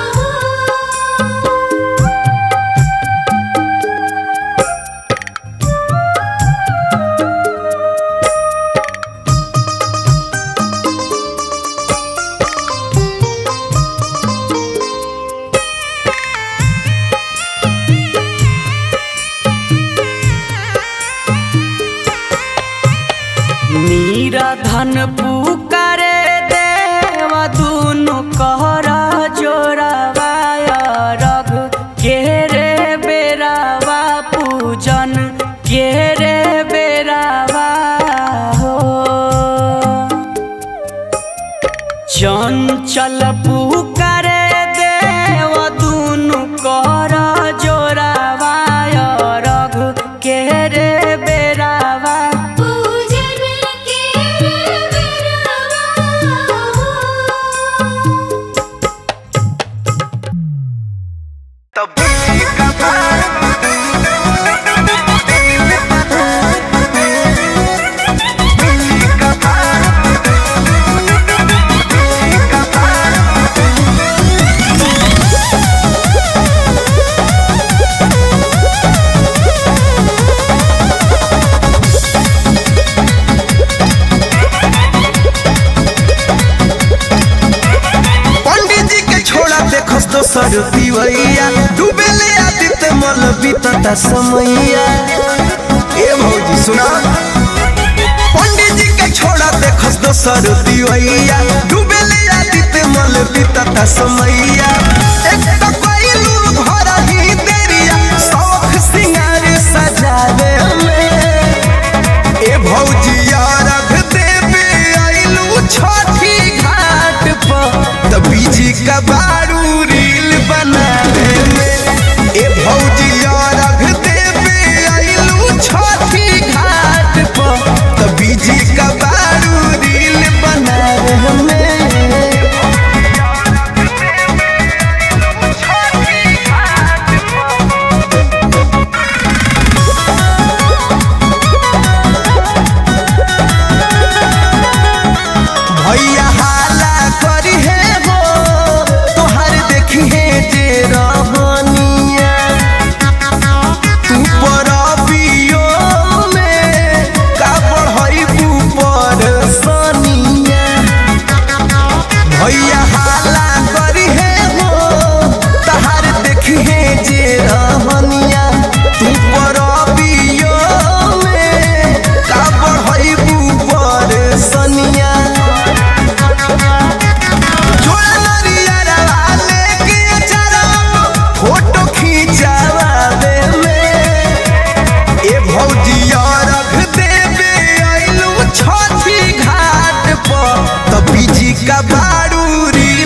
A: नीराधन पुकारे देवा दुनु कहर जोरावा रघ के रे बेरावा पूजन के रे बेरावा हो। चंचल पुकारे देवा दुनु कहर जोरावा रघ के रे बेरावा
C: पूजन के बेरावा
K: पंडित जी के छोड़ा देखस तो सरती वैया डूबेले आदित्य मल बीतता समैया। ए भौजी सुना पंडित जी के छोड़ा देखस तो सरती वैया डूबेले आदित्य मल बीतता समैया। एक तो कोइलू घर ही देरिया शौक सिंगार सजावे में। ए भौजी रख देवे आइलू छठी घाट पर बीजी का बारू रील बनावे में। ए भौजी रख देवे आइलू छठी घाट पर बीजी का बारू रील बनावे में। भैया हाला करी है हो तोहर देखी है जे रहनिया तू पर पियो में का बढ़ई ऊपर सनिया। भैया हाला करी है हो तोहर देखी है जे रहनिया तू पर पियो में का बढ़ई ऊपर सनिया। फोटो खींचावे में। ए भौजी रख देवे आइलू छठी घाट पर बीजी का बारू रील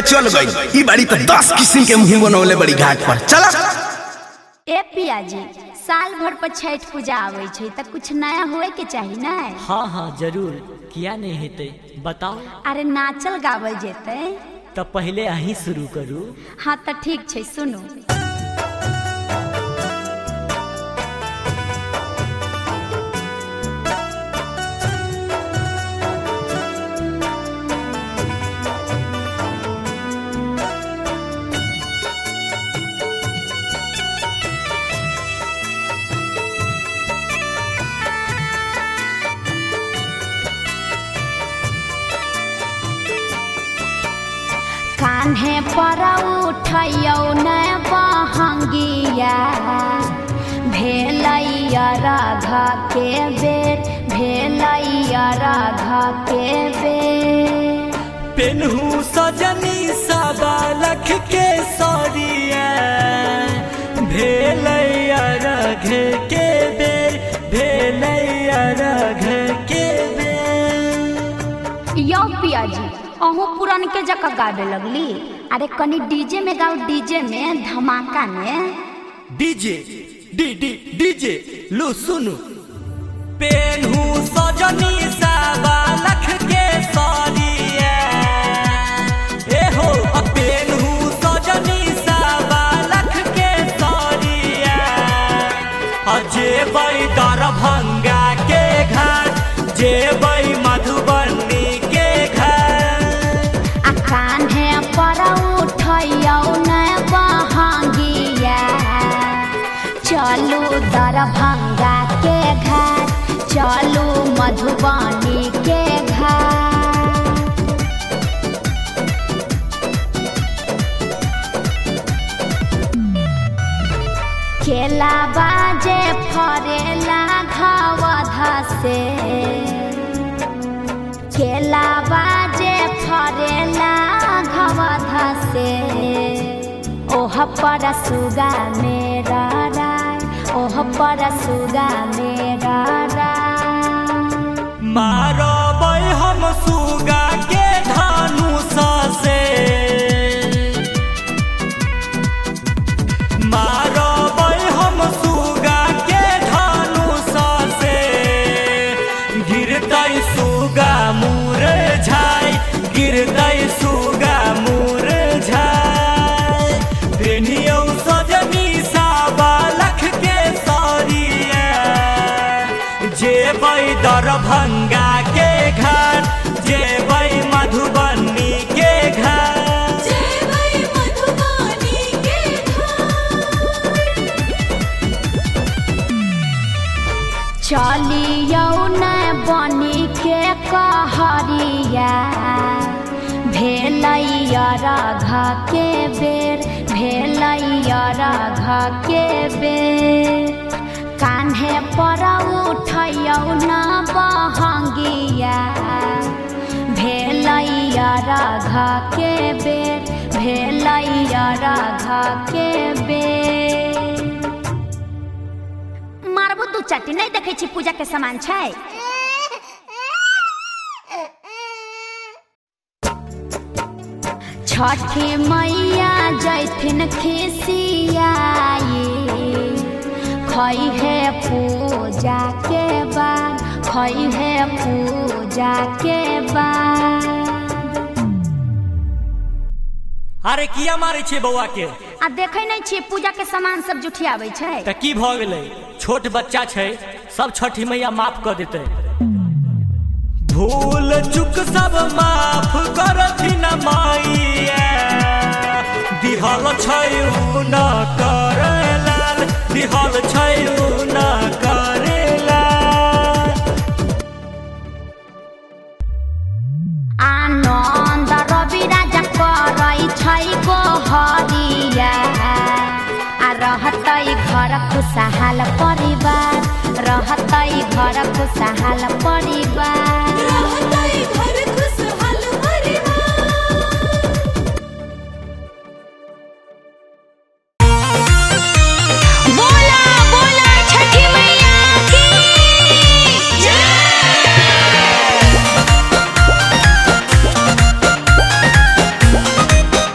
K: चल गई। ई बाड़ी तो 10 किस्म के मुंह बनौले बड़ी घाट पर। चला
B: ए पियाजी, साल भर पर छठ पूजा आवे छे त कुछ नया होए के चाहिए ना।
L: हाँ हाँ जरूर, किया नहीं हेते बताओ।
B: अरे नाचल गावल जेते
L: तो पहले अहीं शुरू करू।
B: हाँ तो ठीक छे, सुनो। कान्हे पर उठैयौ न बहंगिया, भेलैया राधा के बेर, भेलैया राधा के बेर।
E: पेन्हू सजनी सबा लख के सरिया, भेलैया राघ के बेर, भेलैया राघ के बेर।
B: यौ पियाजी, अहू पुरान के जगह गावे लगली। अरे कनी डीजे में गाओ, डीजे में, धमाका में।
E: डीजे डी डी डीजे लो सुनो। पेन्हू सजनी सबा लख के सरिया, ए हो पेन्हू सजनी सबा लख के सरिया, जेबै दरभंगा के घाट, जेबै मधुबनी के घाट।
B: कान्हे पर उठैयौ न बहंगिया, चलू दरभंगा के घाट, चलू मधुबनी के घाट। केला बाजे फरेला घवधा से, केला बाजे फरेला घवधा से, ओह पर सुगा मेरा राय, ओह पर सुगा मेरा राय।
E: मारबै हम सुगा के धनुष से, मारबै हम सुगा के धनुष से, गिरतै सुगा मुरझाय, गिरतै सुगा मुरझाय। पेन्हियौ सजनी सबा लख के सरिया, जेबै दरभंगा के घाट, जेबै मधुबनी के घाट, जेबै मधुबनी के घाट।
B: चलियौ न बनी के कहरिया, भेलैया राधा के बेर, भेलैया राधा के बेर। कान्हे पर उठैयौ न बहंगिया, भेलैया राधा के बेर, भेलैया राधा के बेर। मारबू दू चाटी, नहीं देखे छी पूजा के सामान छै। छठी मैया जैथिन खिसियाई, खई है पूजा के बाद, खई है पूजा के बाद।
E: अरे किया मारे छे बौआ के?
B: आ देखे नहीं छी पूजा के सामान सब जुठियाबै छै।
E: त की भ गेलै? छोट बच्चा छै, सब छठी मैया माफ कर देते। भूल चुक सब माफ करथिन मैया, दिहल छै न करेलाल, दिहल छै न करेलाल।
B: आनंद रवि राजा करै छै गोहरिया, आ रहतै घर खुशहाल परिवार, रहतै घर खुशहाल परिवार, रहतै घर खुशहाल परिवार। बोला बोला छठी मैया की जय।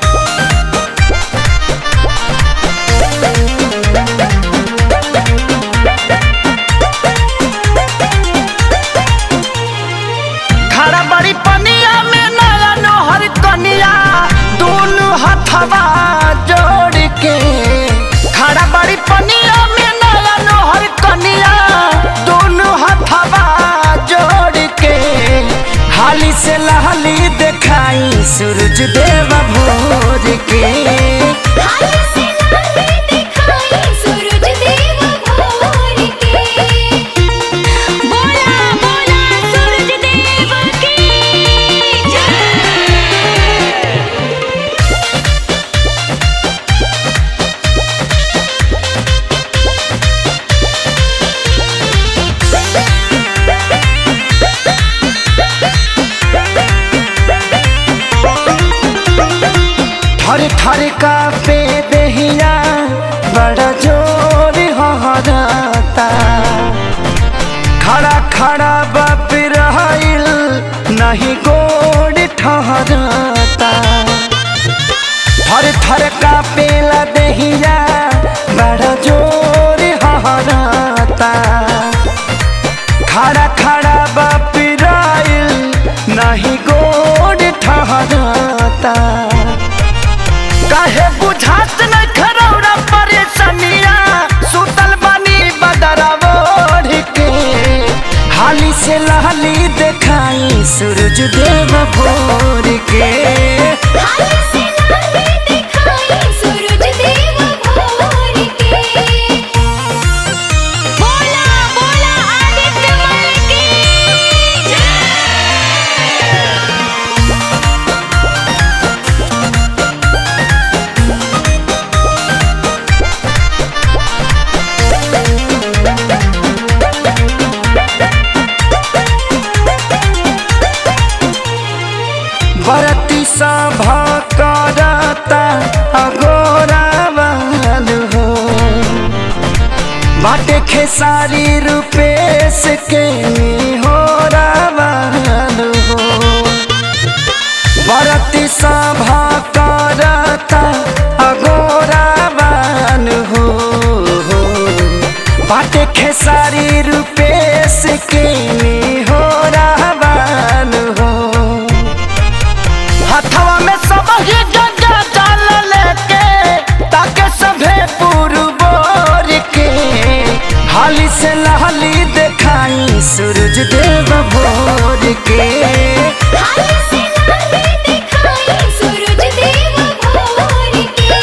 A: से लाली दिखाई सूरज देव भोर के।
B: हाली से लाली दिखाई सूरज देव भोर के। बोला बोला सूरज देव की जय।
A: थर थर का पे दहिया बड़ा जोर हहराता। खड़ा खड़ा बाप रहिल नहीं गोड़ ठहराता। थर थर का पेला दहिया बड़ा जोर हहराता। खड़ा खड़ा बाप रहिल नहीं गोड़ ठहराता। काहे बुझात न खरौरा परेशानिया सुतल बानी बदरवा ओढ़ के। हाली से लाली दिखाई सूरज देव भोर के।
B: हाली से लाली दिखाई सूरज देव भोर के। बोला बोला आदित्य मल की जय।
A: बरती सभा करता अगोरा वाल हो। बाटे खेसारी रूपेश के हो रावाल हो। बरती सभा करता अगोरा वाल हो। बाटे खेसारी रूपेश के हो रावाल हो। हथवा में सब ही गंगा डाल लेके ताके सभे पुरबोर के। हाली से लाली दिखाई सूरज देव भोर के।
B: हाली से लाली दिखाई सूरज देव भोर के।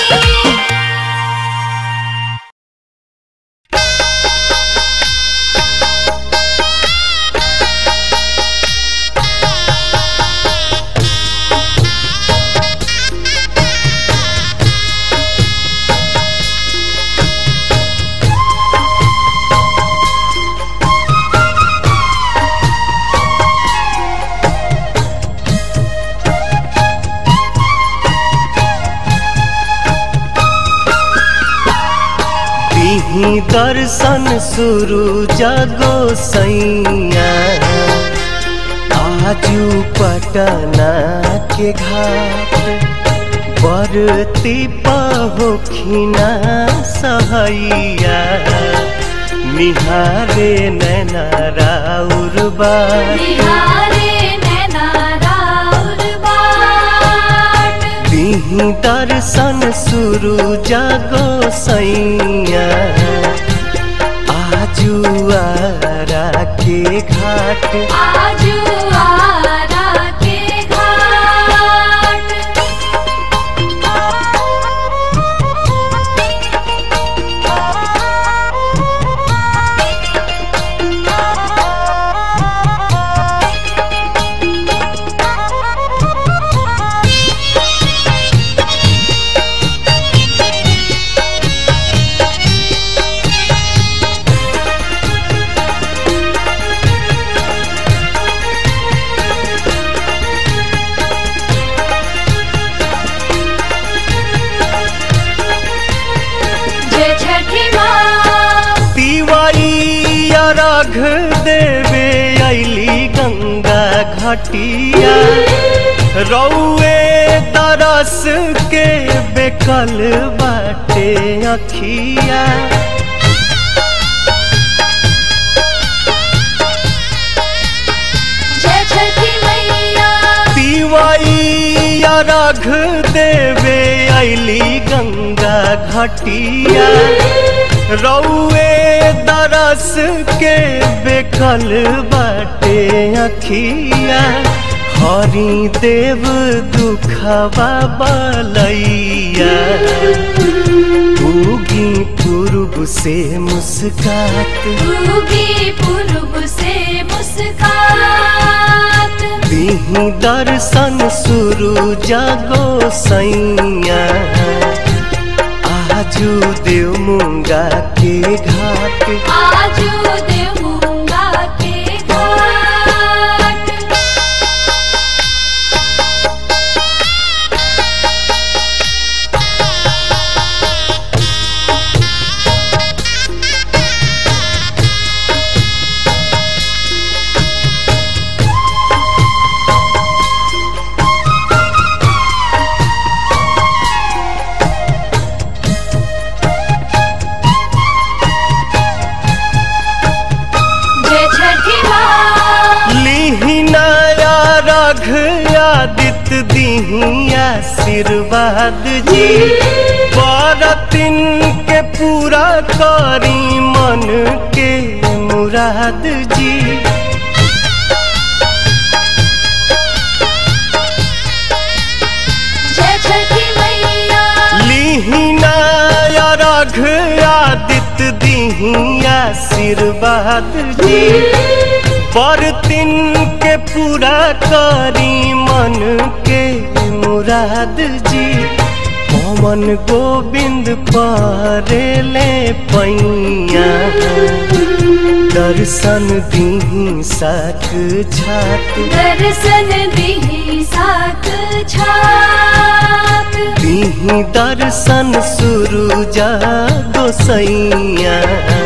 M: ही दर्शन शुरू जगो सैया आजू पटना के घाट बरती पहोखिना सहैया निहारे नैना राउर बाट दिही दर्शन शुरू जगो सैया आजू आरा के घाट अर्घ देवे अली गंगा घटिया रौए तरस के बेकल बाटे अखिया
B: जय छठी मैया
M: तिवाई अर्घ देवे अली गंगा घटिया रौए दरस के बेकल बाटे अखिया हरि देव दुखवा बलैया उगी पूर्व से मुस्कात
C: उगी पूर्व से मुस्कात
M: दीही दर्शन शुरू जागो सैया आजू देव मुंगा के घाट
C: आजू देव मुंगा के घाट
M: आदित्य दीही आशीर्वाद जी बरतिन के पूरा करी मन के मुराद जी
C: जय छठी मैया
M: लीही नया रघ आदित्य दीही आशीर्वाद जी बरतिन के पूरा करी मन के मुराद जी पवन गोविंद परेले पैया दर्शन दीही साक्षात
C: दर्शन दीही साक्षात
M: दीही दर्शन सुरुजा गोसैया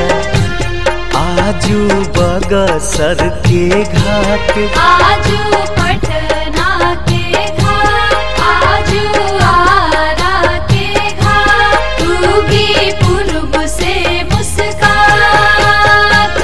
M: आजू बगसर के घाट
C: आजू पटना के घाट आजू आरा के घाट उगी पूर्व से मुस्कात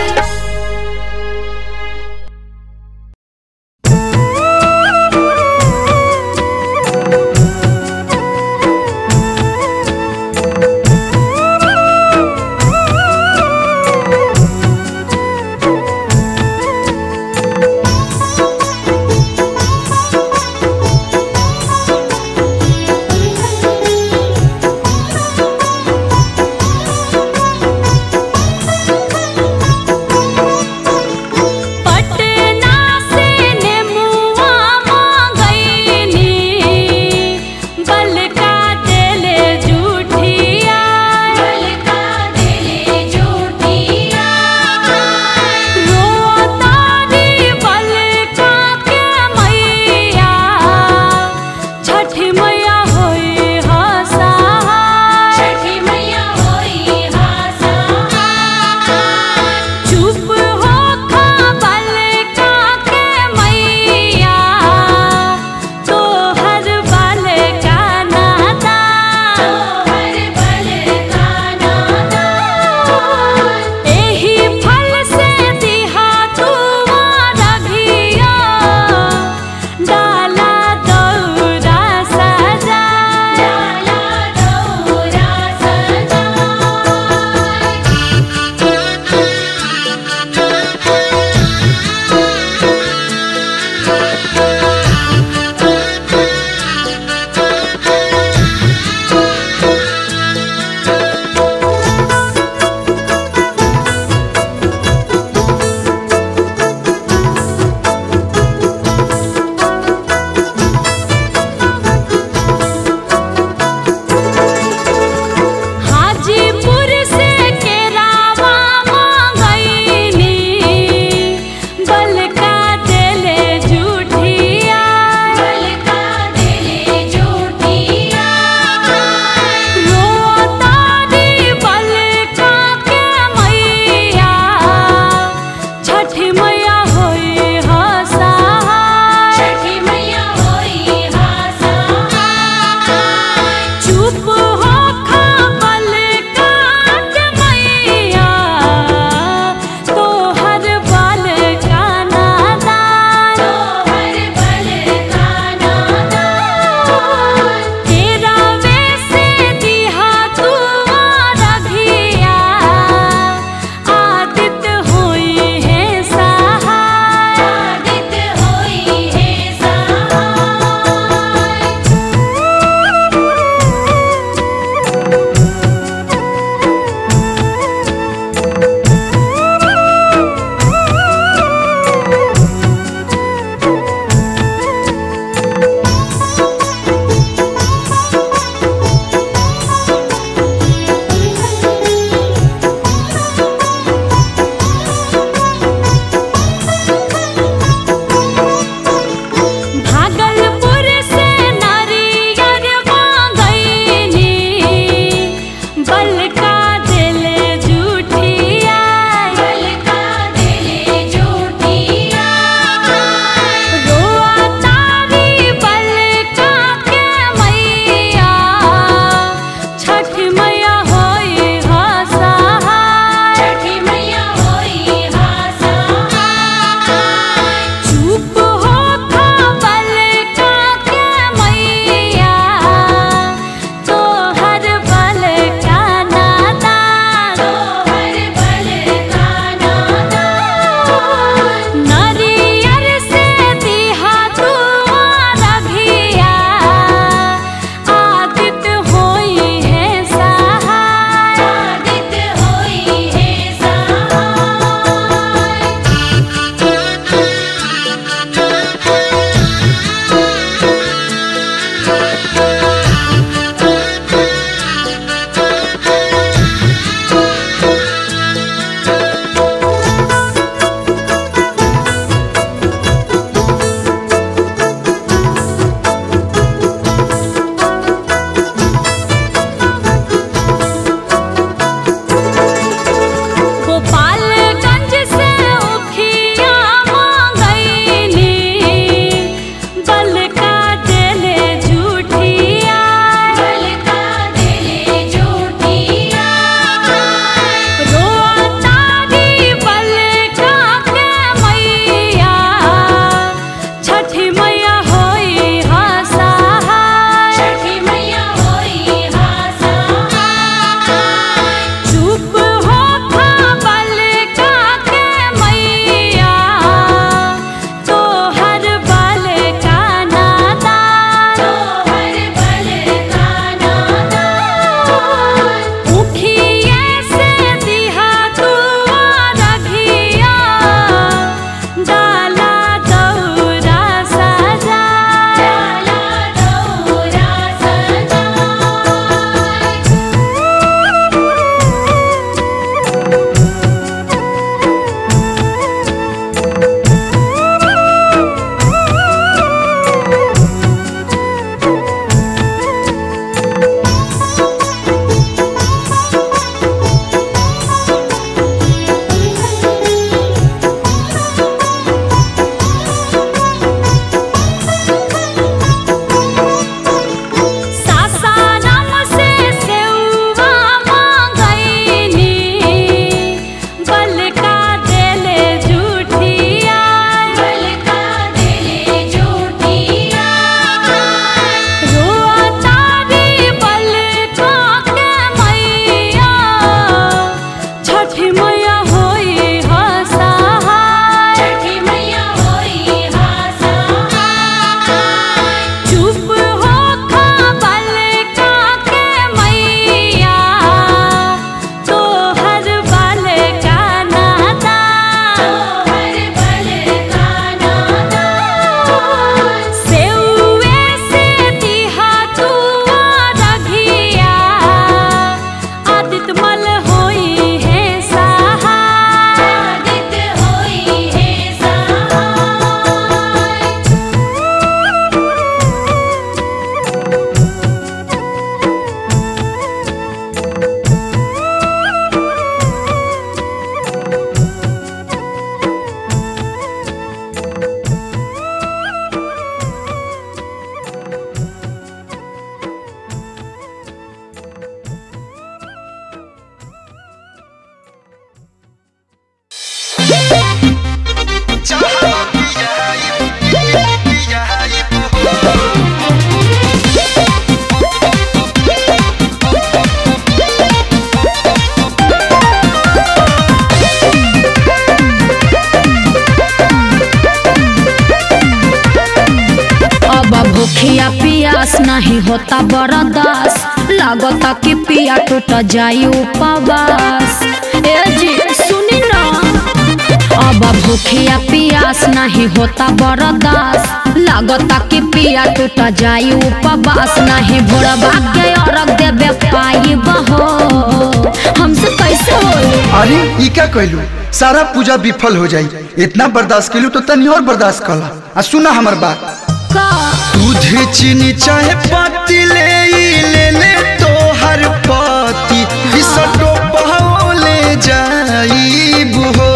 B: भूखिया पियास नहीं होता बर्दाश्त लागता कि पिया टूट जाई उपवास। ए जी सुनी ना अब भूखिया पियास नहीं होता बर्दाश्त लागता कि पिया टूट जाई उपवास नहीं भोरबा के अर्घ देवे पाई बहो हमसे कैसे होई।
N: अरे ई क्या कहलू सारा पूजा विफल हो जाई इतना बर्दाश्त केलू तो तनी और बर्दाश्त कला। आ सुना हमर बात
K: दूध चीनी चाहे पत्ती ले तो हर पत्ती इसटो पाओ ले जाईब हो।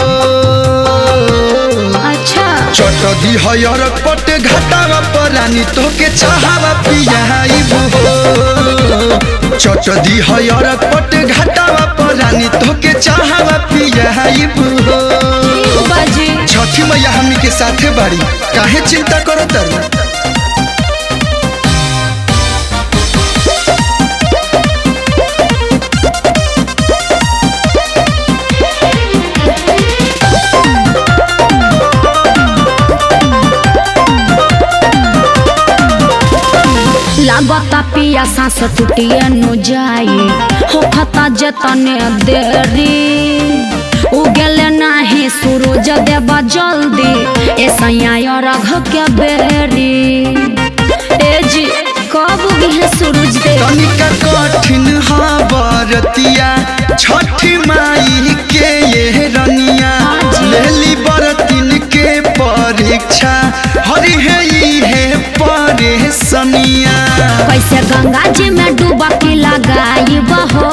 B: अच्छा
K: चट दी हयर पट घाटावा परानी तो के चाहवा पियाईब हो। चट दी हयर पट घाटावा परानी तो के चाहवा पियाईब हो। छठी मैया हमनी के साथे बाड़ी काहे चिंता करो तर।
B: लागता पिया सांस टूटिए नु जाई हो खता जतने देरी उगले नाही सूरज देवा जल्दी ऐसा रघ के बेरी। ए जी कब उगे सूरज दे
K: तनिका कठिन बरतिया छठी माई के ये रनिया लेली बरतिन के परीक्षा हरि है परेशनिया।
B: कैसे गंगा जी में डूबा के लगाई बहो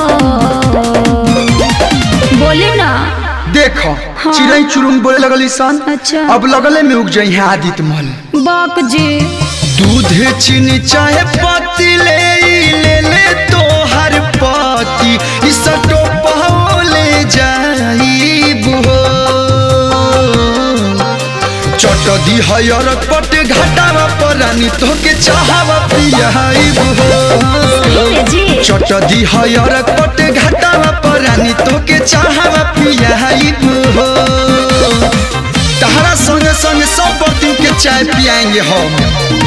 B: बोली ना।
N: देखो हाँ। चिड़ै चुरुंग बोले लगल सन।
B: अच्छा
N: अब लगले में उग जाई है आदित्य मल
B: बाप जी।
K: दूध चीनी चाहे पत्ती ले तो हर पत्ती इसटो पाओ ले जाईब हो। चट दी हयर पट घाटावा परानी तो के चाहवा पियाईब हो। चट दी हयर पट घाटावा परानी तो के चाहवा पियाईब हो। तहरा संगे संगे सब बर्तन के चाय पियाएंगे हम।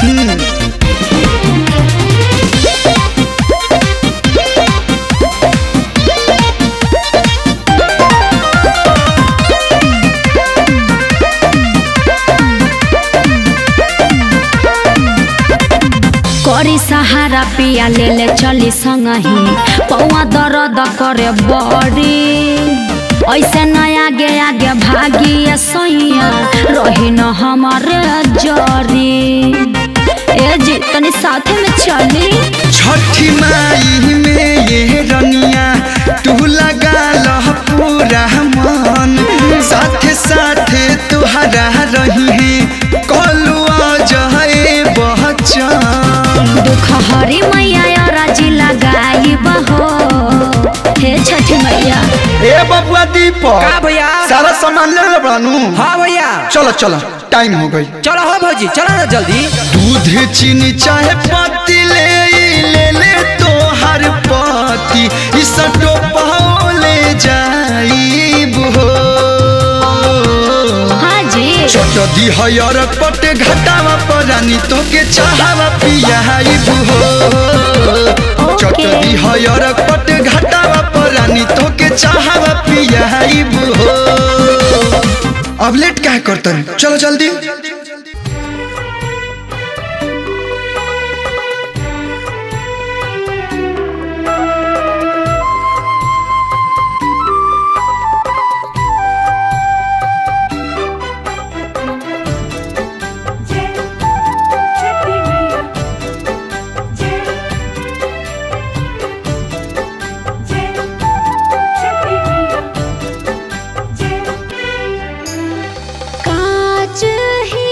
B: करी सहारा पिया ले चली संगही पौआ दर्द करे बड़ी ऐसे न आगे आगे भागी सैया रही न हमारे जरी। ए जी तनी साथे में चली।
K: छठी माई में ये रनिया तू लगा लह पूरा मन साथे साथे तुहरा रही है कलुआ जहे बहचन।
B: दुख हरी मैया राजी लगाई बहो हे छठी मैया।
N: ए बबुआ दीपक
I: का भैया
N: सारा सामान ले बानू।
I: हाँ भैया
N: चलो चलो टाइम हो गई।
I: चलो हो भौजी चलो ना जल्दी।
K: दूध चीनी चाहे पत्ती ले तो हर पत्ती इसटो पाओ ले जाईब हो।
B: हाँ जी
K: चट दी हयर पट घाटावा परानी तो के चाहवा पियाईब हो। चट दी हयर पट घाटावा परानी तो के चाहवा पियाईब हो। अब लेट क्या करता है चलो जल्दी।
H: काज ही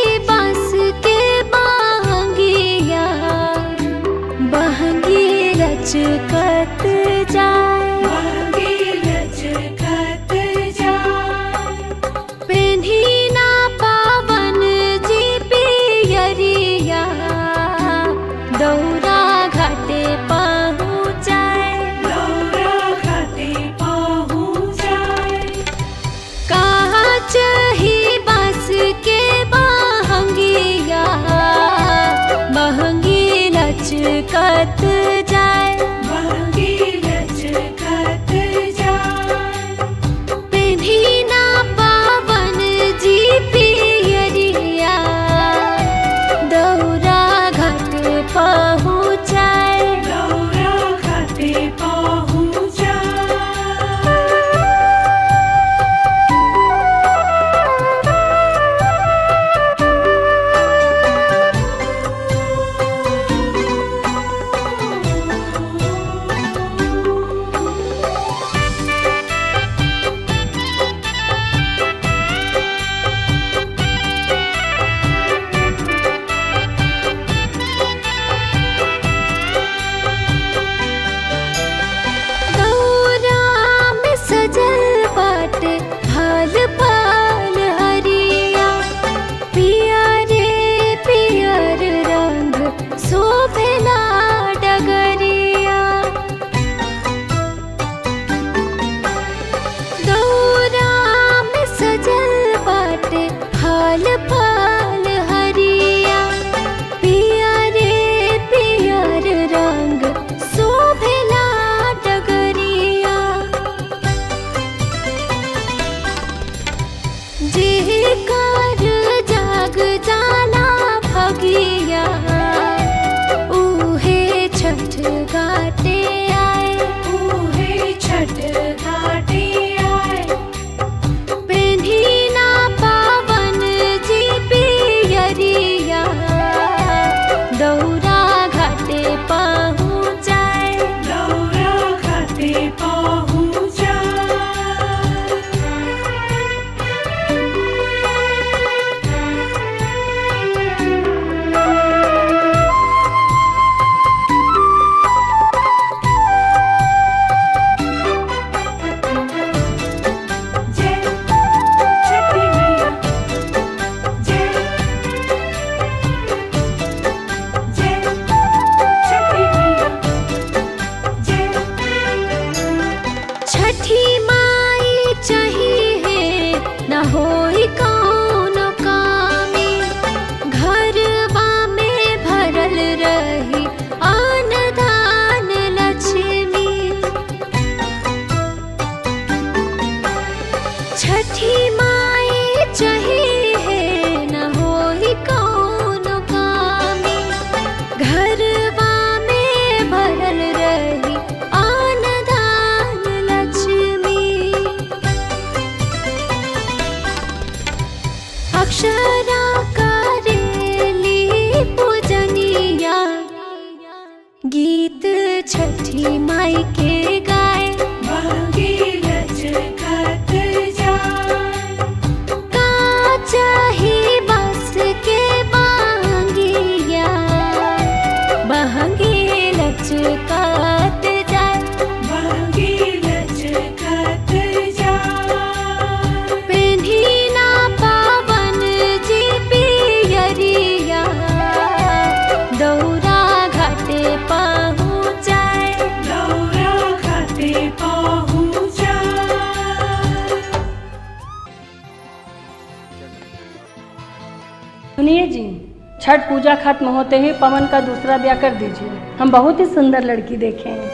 O: सुनिए जी, छठ पूजा खत्म होते ही पवन का दूसरा ब्याह कर दीजिए। हम बहुत ही सुंदर लड़की देखे हैं।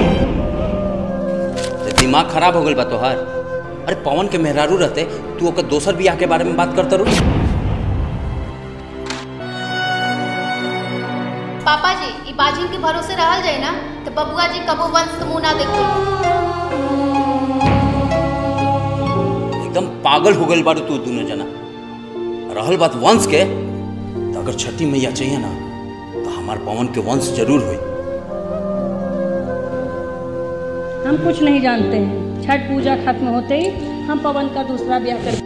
P: दिमाग खराब हो गल बा तोहार? अरे पवन के मेहरारू रहते तू ओकर दोसर ब्याह के बारे में बात करता रू।
Q: पापा जी, ई बाजिन के भरोसे रहल जाए ना तो बबुआ जी कबो वंश के मुंह ना देखते।
P: एकदम पागल हो गल बारू तू दोनों जना। रहल बात वंश के, तो अगर छठी मैया चाहिए ना तो हमार पवन के वंश जरूर हुई।
O: हम कुछ नहीं जानते हैं। छठ पूजा खत्म होते ही हम पवन का दूसरा ब्याह कर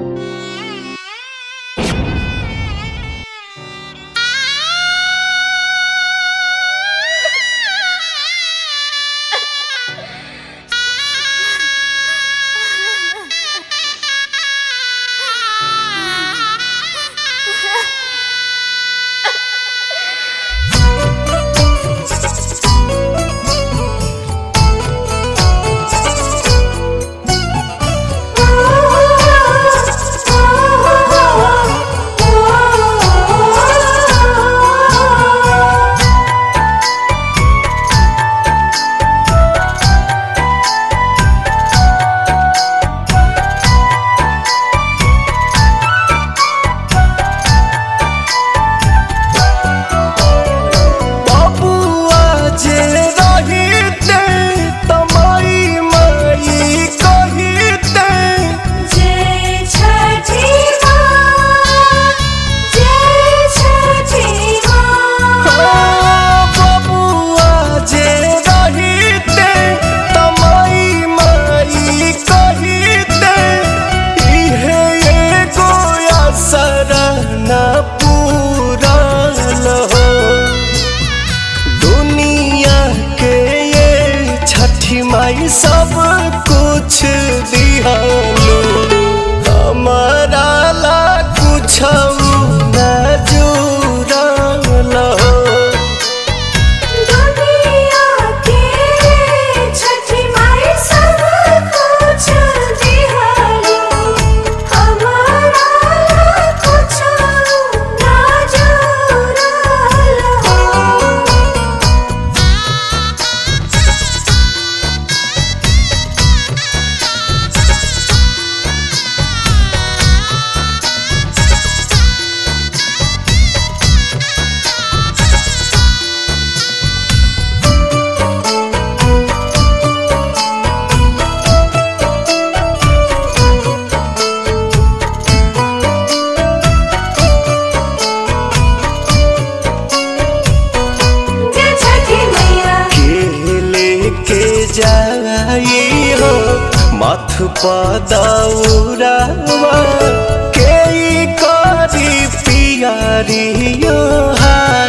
K: सब कुछ दिहालू हमारा ला कुछ न जुड़ल हो।
R: दुनिया के छठी माई सब कुछ दिहालू हमारा ला कुछ न जुड़ल हो।
K: जाई हो माथ पदौरावा के करी पियारियो हार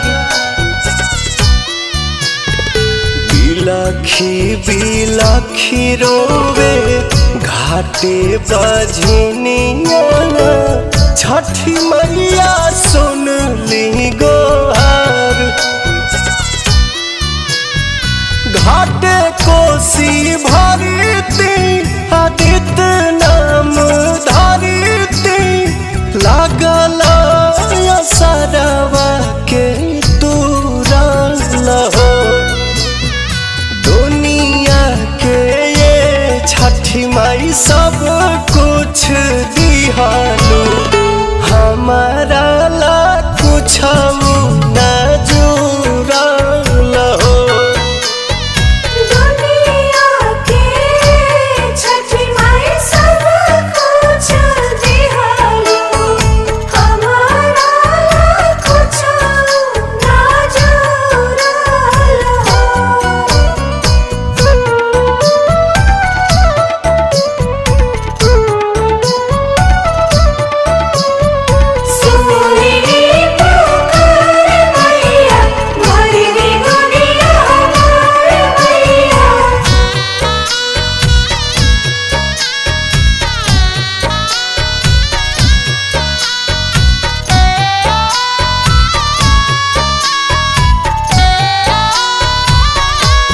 K: बिलखी बिलखी रोवे घाटे बजनिया छठी मैया सुन ली गोहार। घाटे कोसी भरती आदित्य नाम धरती लागल सरवा के तुरल हो। दुनिया के ये छठी माई सब कुछ दिहालू हमारा ला कुछ न जुड़ल हो।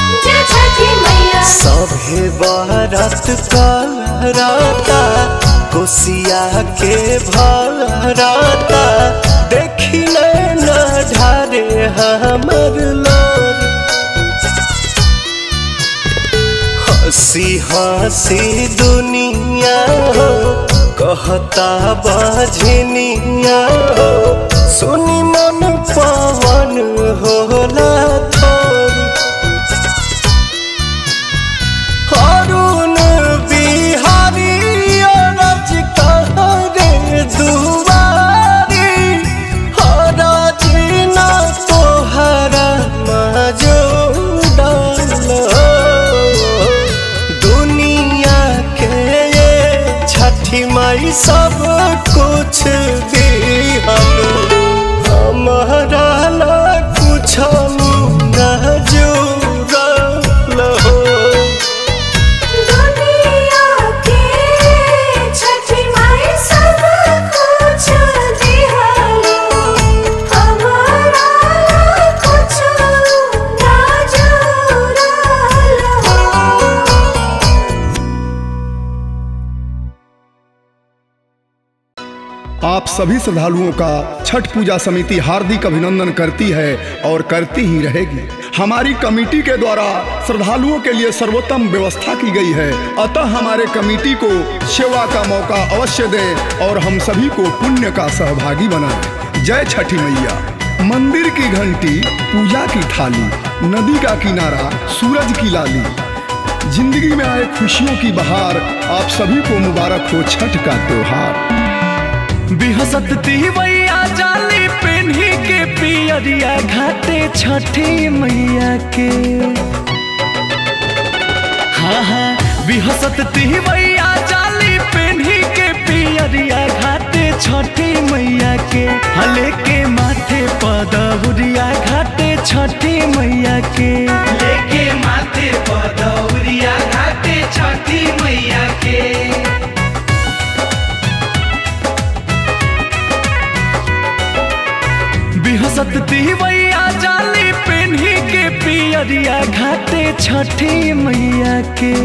K: सभे बारात करता
M: कोसिया के भरता देखी न ढारे हमर लोर। हंसी हंसी दुनिया हो कहता बजनिया हो सुनी मन पवन होला थोर। अरुण बिहारी अरज कहरे दुआरी हरज ना तोहरा मजूदल। दुनिया के ये छठी माई सब कुछ दिहल हमारा ला कुछ न जुड़ल हो।
R: दुनिया के छठी माई सब कुछ दिहल हमारा कुछ न जुड़ल हो।
D: आप सभी श्रद्धालुओं का छठ पूजा समिति हार्दिक अभिनंदन करती है और करती ही रहेगी। हमारी कमेटी के द्वारा श्रद्धालुओं के लिए सर्वोत्तम व्यवस्था की गई है, अतः हमारे कमेटी को सेवा का मौका अवश्य दें और हम सभी को पुण्य का सहभागी बनाएं। जय छठी मैया। मंदिर की घंटी, पूजा की थाली, नदी का किनारा, सूरज की लाली, जिंदगी में आए खुशियों की बहार, आप सभी को मुबारक हो छठ का त्योहार।
A: बिहसत तिवैया जाली पेन्ही के पियरिया घाटे छठी मैया के। हाँ हाँ बिहसत तिवैया जाली पेन्ही के पियरिया घाटे छठी मैया के। हले के माथे पदौरिया घाटे छठी मैया के। लेके माथे पदौरिया घाटे छठी मैया के। बिहसत तिवैया जाली पेन्ही के पियरिया घाटे छठी मैया के।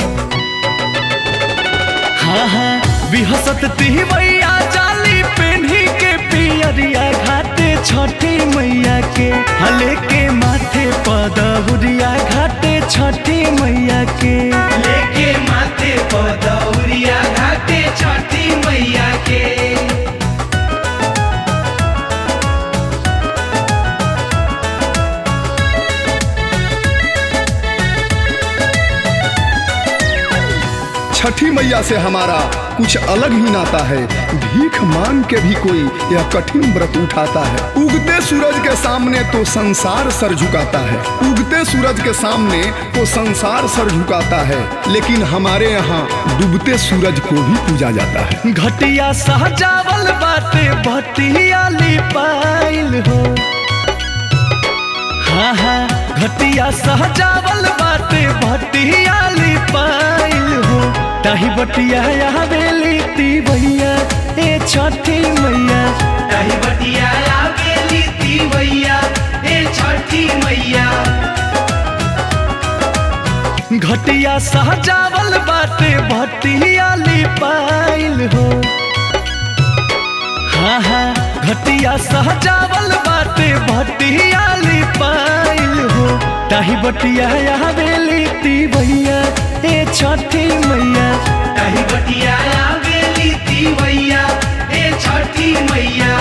A: हाँ हाँ बिहसत तिवैया जाली पेन्ही के पियरिया घाटे छठी मैया के। हले के माथे पदौरिया घाटे छठी मैया के। लेके माथे पदौरिया घाटे छठी मैया के।
D: छठी मैया से हमारा कुछ अलग ही नाता है। भीख मांग के भी कोई यह कठिन व्रत उठाता है। उगते सूरज के सामने तो संसार सर झुकाता है, उगते सूरज के सामने तो संसार सर झुकाता है, लेकिन हमारे यहाँ डूबते सूरज को भी पूजा जाता है। घटिया सहजावल बाटे भटिया लिपाइल हो। हाँ हाँ घटिया सहजावल बाटे भटिया लिपाइल हो। ताही बटिया आवेली तिवैया ए छठी मैया। ताही बटिया आवेली तिवैया ए छठी मैया। घटिया सहजावल बाटे भटिया लिपाइल हो। हाँ हाँ घटिया सहजावल बाटे भटिया लिपाइल हो। ताही बटिया आवेली तिवैया ए छठी मैया। ताही बटिया आवेली तिवैया ए छठी मैया।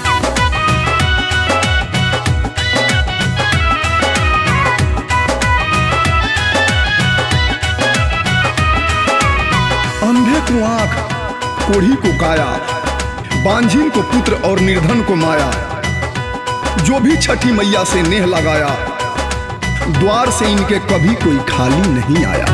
D: अंधे को आंख, कोढ़ी को काया, बांझिन को पुत्र और निर्धन को माया। जो भी छठी मैया से नेह लगाया, द्वार से इनके कभी कोई खाली नहीं आया।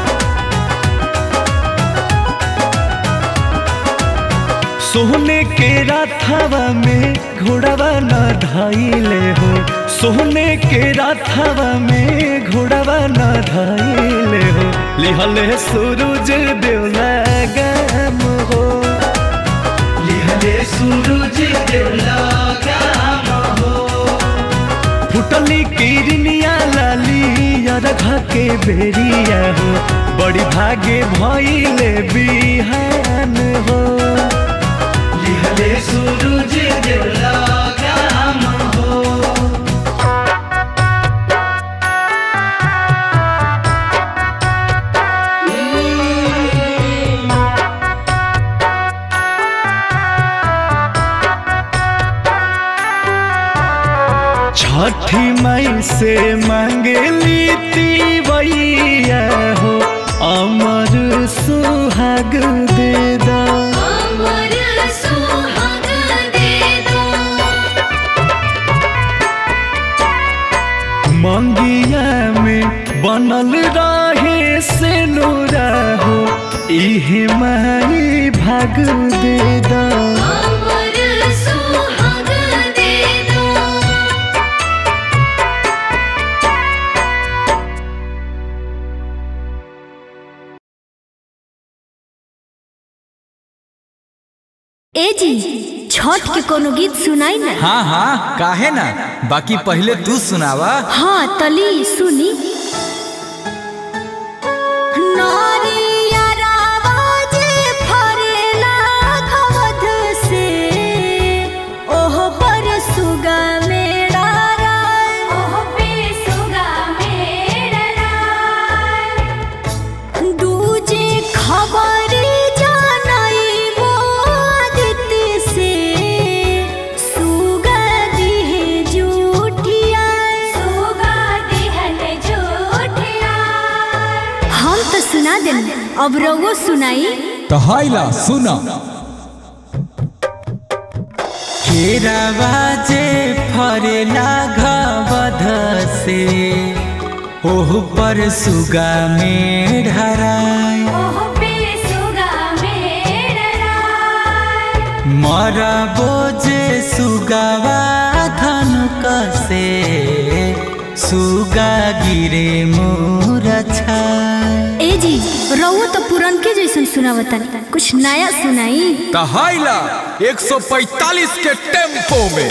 A: सोने के राथावा में घोड़ावा न धाइले हो। सोने के राथावा में घोड़ावा न धाइले हो। लिहले सूरज देवला गाम हो। लिहले सूरज देवला गाम हो। फुटली किरनिया लाली रघा
S: के बेरिया हो बड़ी भागे भइले बिहान हो लिहले सूरज देवला काम हो छठी मई से मांगली तीवैया हो अमर सुहाग दे दा मंगिया में बनल रहे से नूरा हो इहे माई भाग दे दा
B: ए जी छठ के कोनो गीत सुनाई ना।
T: हाँ हाँ काहे ना, बाकी पहले तू सुनावा।
B: हाँ तली सुनी। अब रउआ सुनाई
T: तो हाइला सुना।
S: केरावा जे फरेला घबध से ओह पर सुगा में ढराय मरबो जे सुगावा धनुक से सुगा गिरे मोर छाय।
B: ए जी रउआ तो पुरान के जैसन सुनावता, कुछ नया सुनाई।
T: तो हाइला 145 के टेम्पो में।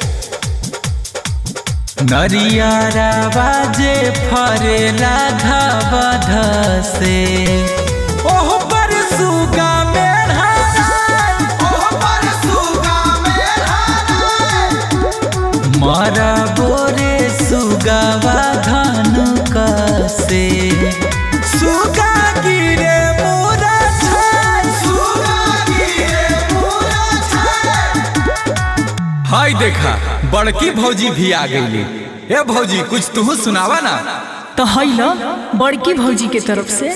S: नरियारा बाजे फरेला घबध से ओह पर सुगा में ढराय मरबो रे सुगावा धनुक से सुगा गिरे मोरा छाय।
T: हाय देखा बड़की भौजी भी आ गई। ए भौजी कुछ तू सुनावा ना।
O: तो हाइला बड़की भौजी के तरफ से।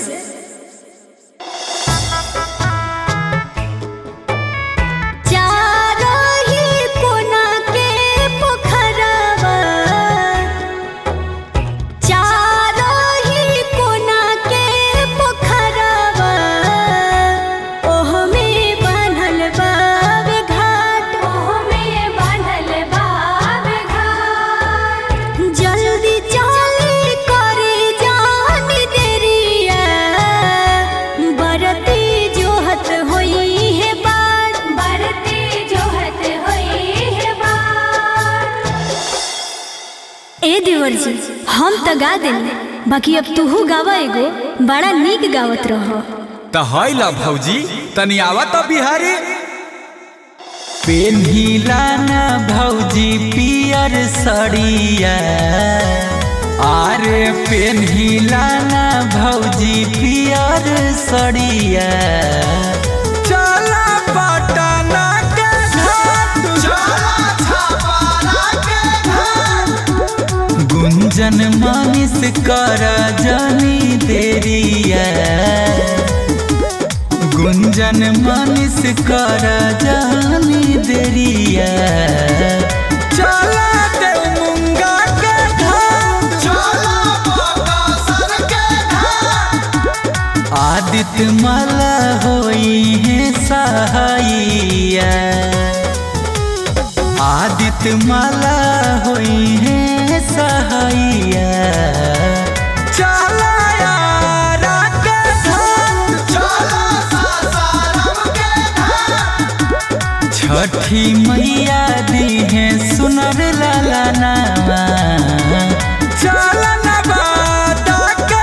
O: हम तो गा देने, बाकी अब तू गावा एगो बड़ा नीक गावत रहो।
T: तो हाइला भौजी तनी आवा तो बिहारी।
S: पेन्हिला ना भौजी पियर सड़िया आरे पेन्हिला ना भौजी पियर सड़िया चला पटना के घाट गुंजन मानिस कर जानी देरिया गुंजन मानिस कर जानी देरिया चला दे मुंगा के घाट आदित्य माला होई है सहाइया आदित्य माला होई है सहाइया चला यारा के घाट छठी मैया दी है सुनर लाला नामा चल नवादा के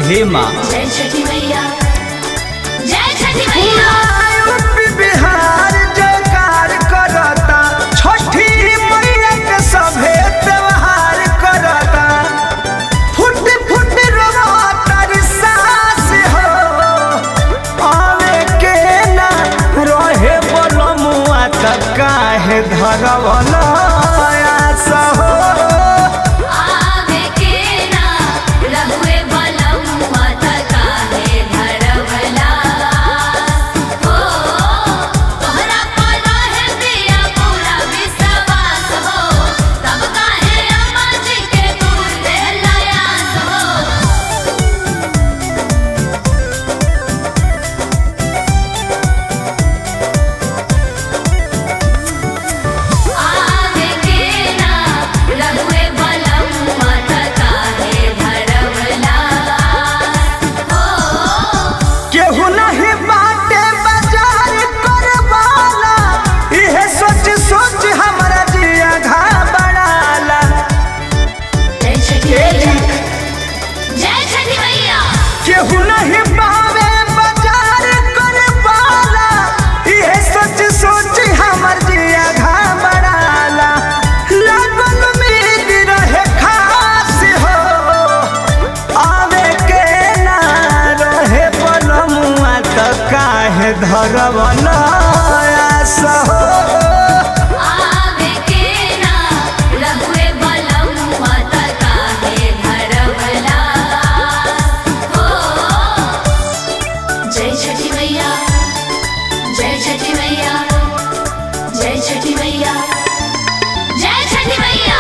F: हे माँ।
R: जय छठी मैया, जय छठी मैया।
A: यूपी बिहार जयकार करता, छठी मैया के सभे त्योहार करता। फुट फुट रोता सास हो, आवे के ना रहे बलमुआ त काहे धरवल आस हो।
R: आवे के ना रहुए बलमुआ त काहे धरवला हो। तोहरा पर रहे पिया पूरा विश्वास हो, तब काहे अम्मा जी के दूर देहला आस हो। आवे के ना रहुए बलमुआ त काहे धरवला हो।
A: केहू नहीं बाटे बाजार करवाला, इहे सोच सोच हमरा जिया घबराला।
R: जय छठी मैया, जय छठी मैया।
A: केहू नहीं पावे बाजार करवाला, इहे सोच सोच हमर जिया घबराला। लागल उम्मीद रहे खास हो, आवे के ना रहे बलमुआ त काहे धरवल आस हो।
R: आवे के ना रहुए बलमुआ त काहे धरवला हो। जय छठी मैया, जय छठी मैया, जय छठी मैया, जय छठी मैया।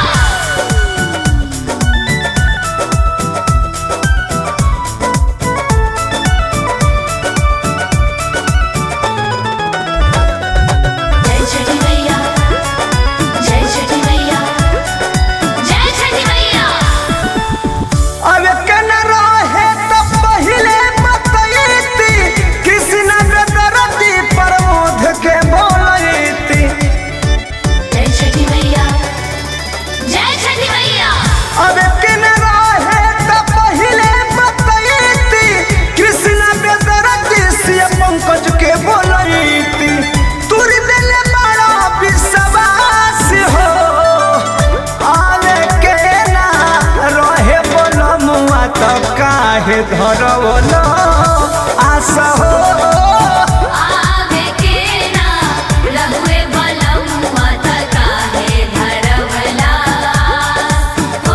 R: जय छठी मैया, जय छठी मैया, जय छठी मैया।
A: अबे कन रहे तो पहिले बतैती, कृष्ण बेदरती प्रमोद के बोलैती।
R: जय छठी मैया, जय छठी मैया।
A: अबे कन रहे तो पहिले बतैती, कृष्ण बेदरती से पंकज के बोलैती। तुर दिल बड़ा विश्वास हो, आवे के ना रहे बलमुआ त काहे धरवल आस हो।
R: आवे के ना रहुए बलमुआ त काहे धरवला हो।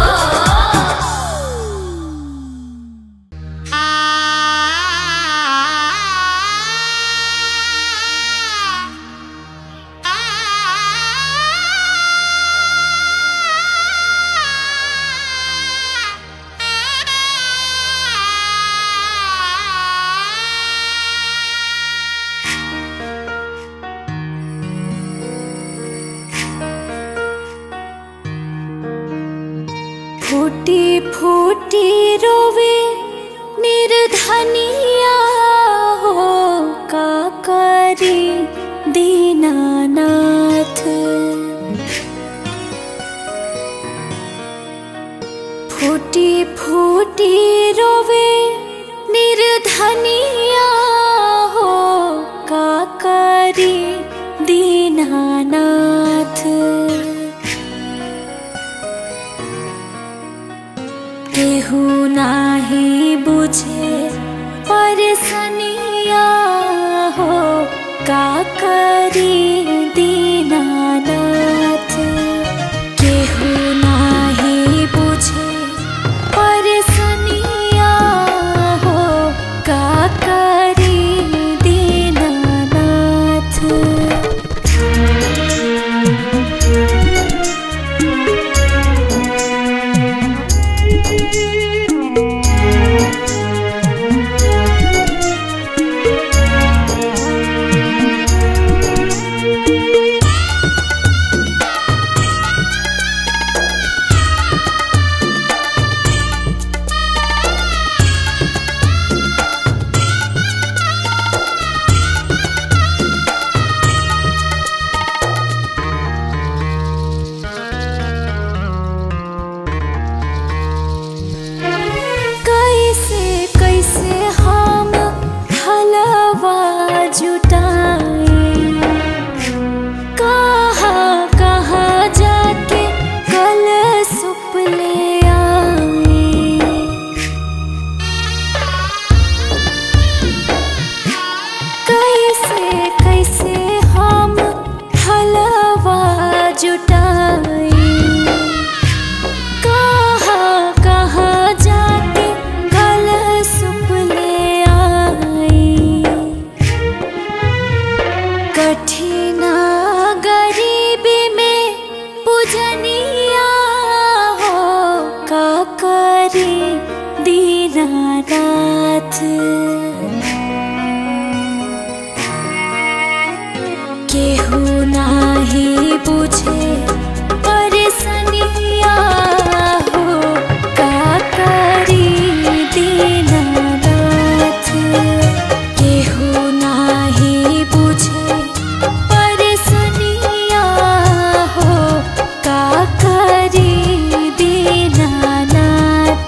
O: फूटी फूटी रोवे निर्धनिया हो, का करी दीनानाथ। फूटी फूटी रोवे निर्धनिया हो, का करी दीनानाथ। केहू नाही बुझे परसनिया हो, का करी दीनानाथ। केहू नाही बुझे परसनिया हो, का करी दीनानाथ। करी दीनानाथ। केहू नाही बुझे परेशानिया हो का करी दीनानाथ। केहू नाही बुझे परेशानिया हो का करी दीनानाथ।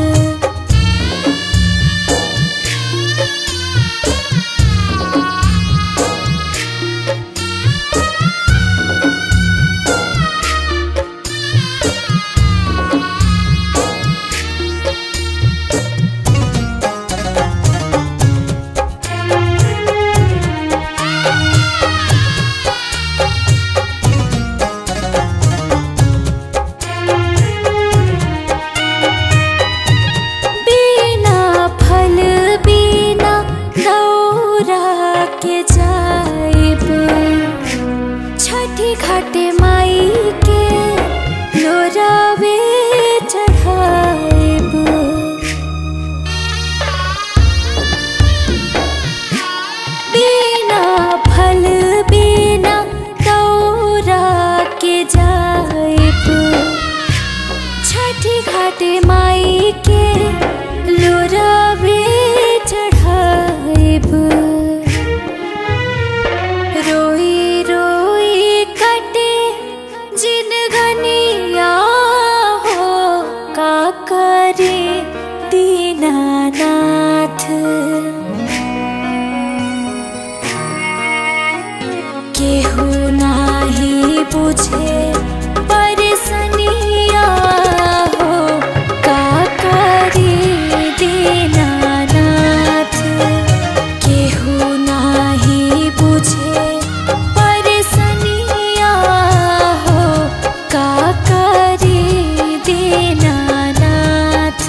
O: बिना फल बिना दौरा के जाइब छठी घाटे माई के लोरावे चढ़ाइब। बिना फल बिना दौरा के जाइब छठी घाटे माई के लोरावे चढ़ाइब। रोई रोई कटे जिनगनिया हो का करे दीनानाथ। केहू नाही बुझे परेशानिया हो का करी दीनानाथ। केहू नाही बुझे परेशानिया हो का करी दीनानाथ।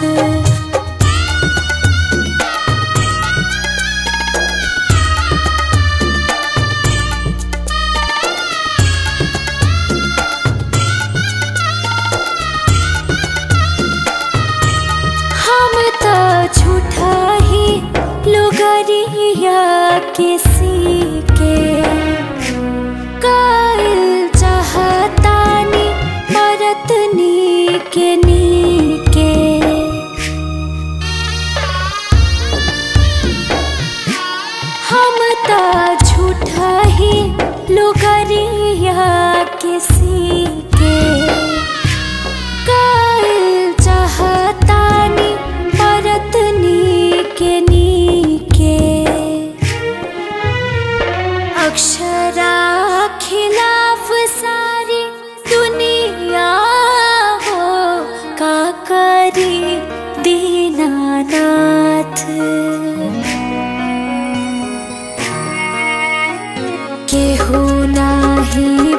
O: हम तो झूठा ही लोगरिया के सीके कायल चाहतानी मरतनी के नीके। हम तो झूठा ही लोगरिया के सीके कायल चाहतानी मरतनी के नीके। अक्षरा खिलाफ सारी दुनिया हो का करी दीनानाथ। केहू नाही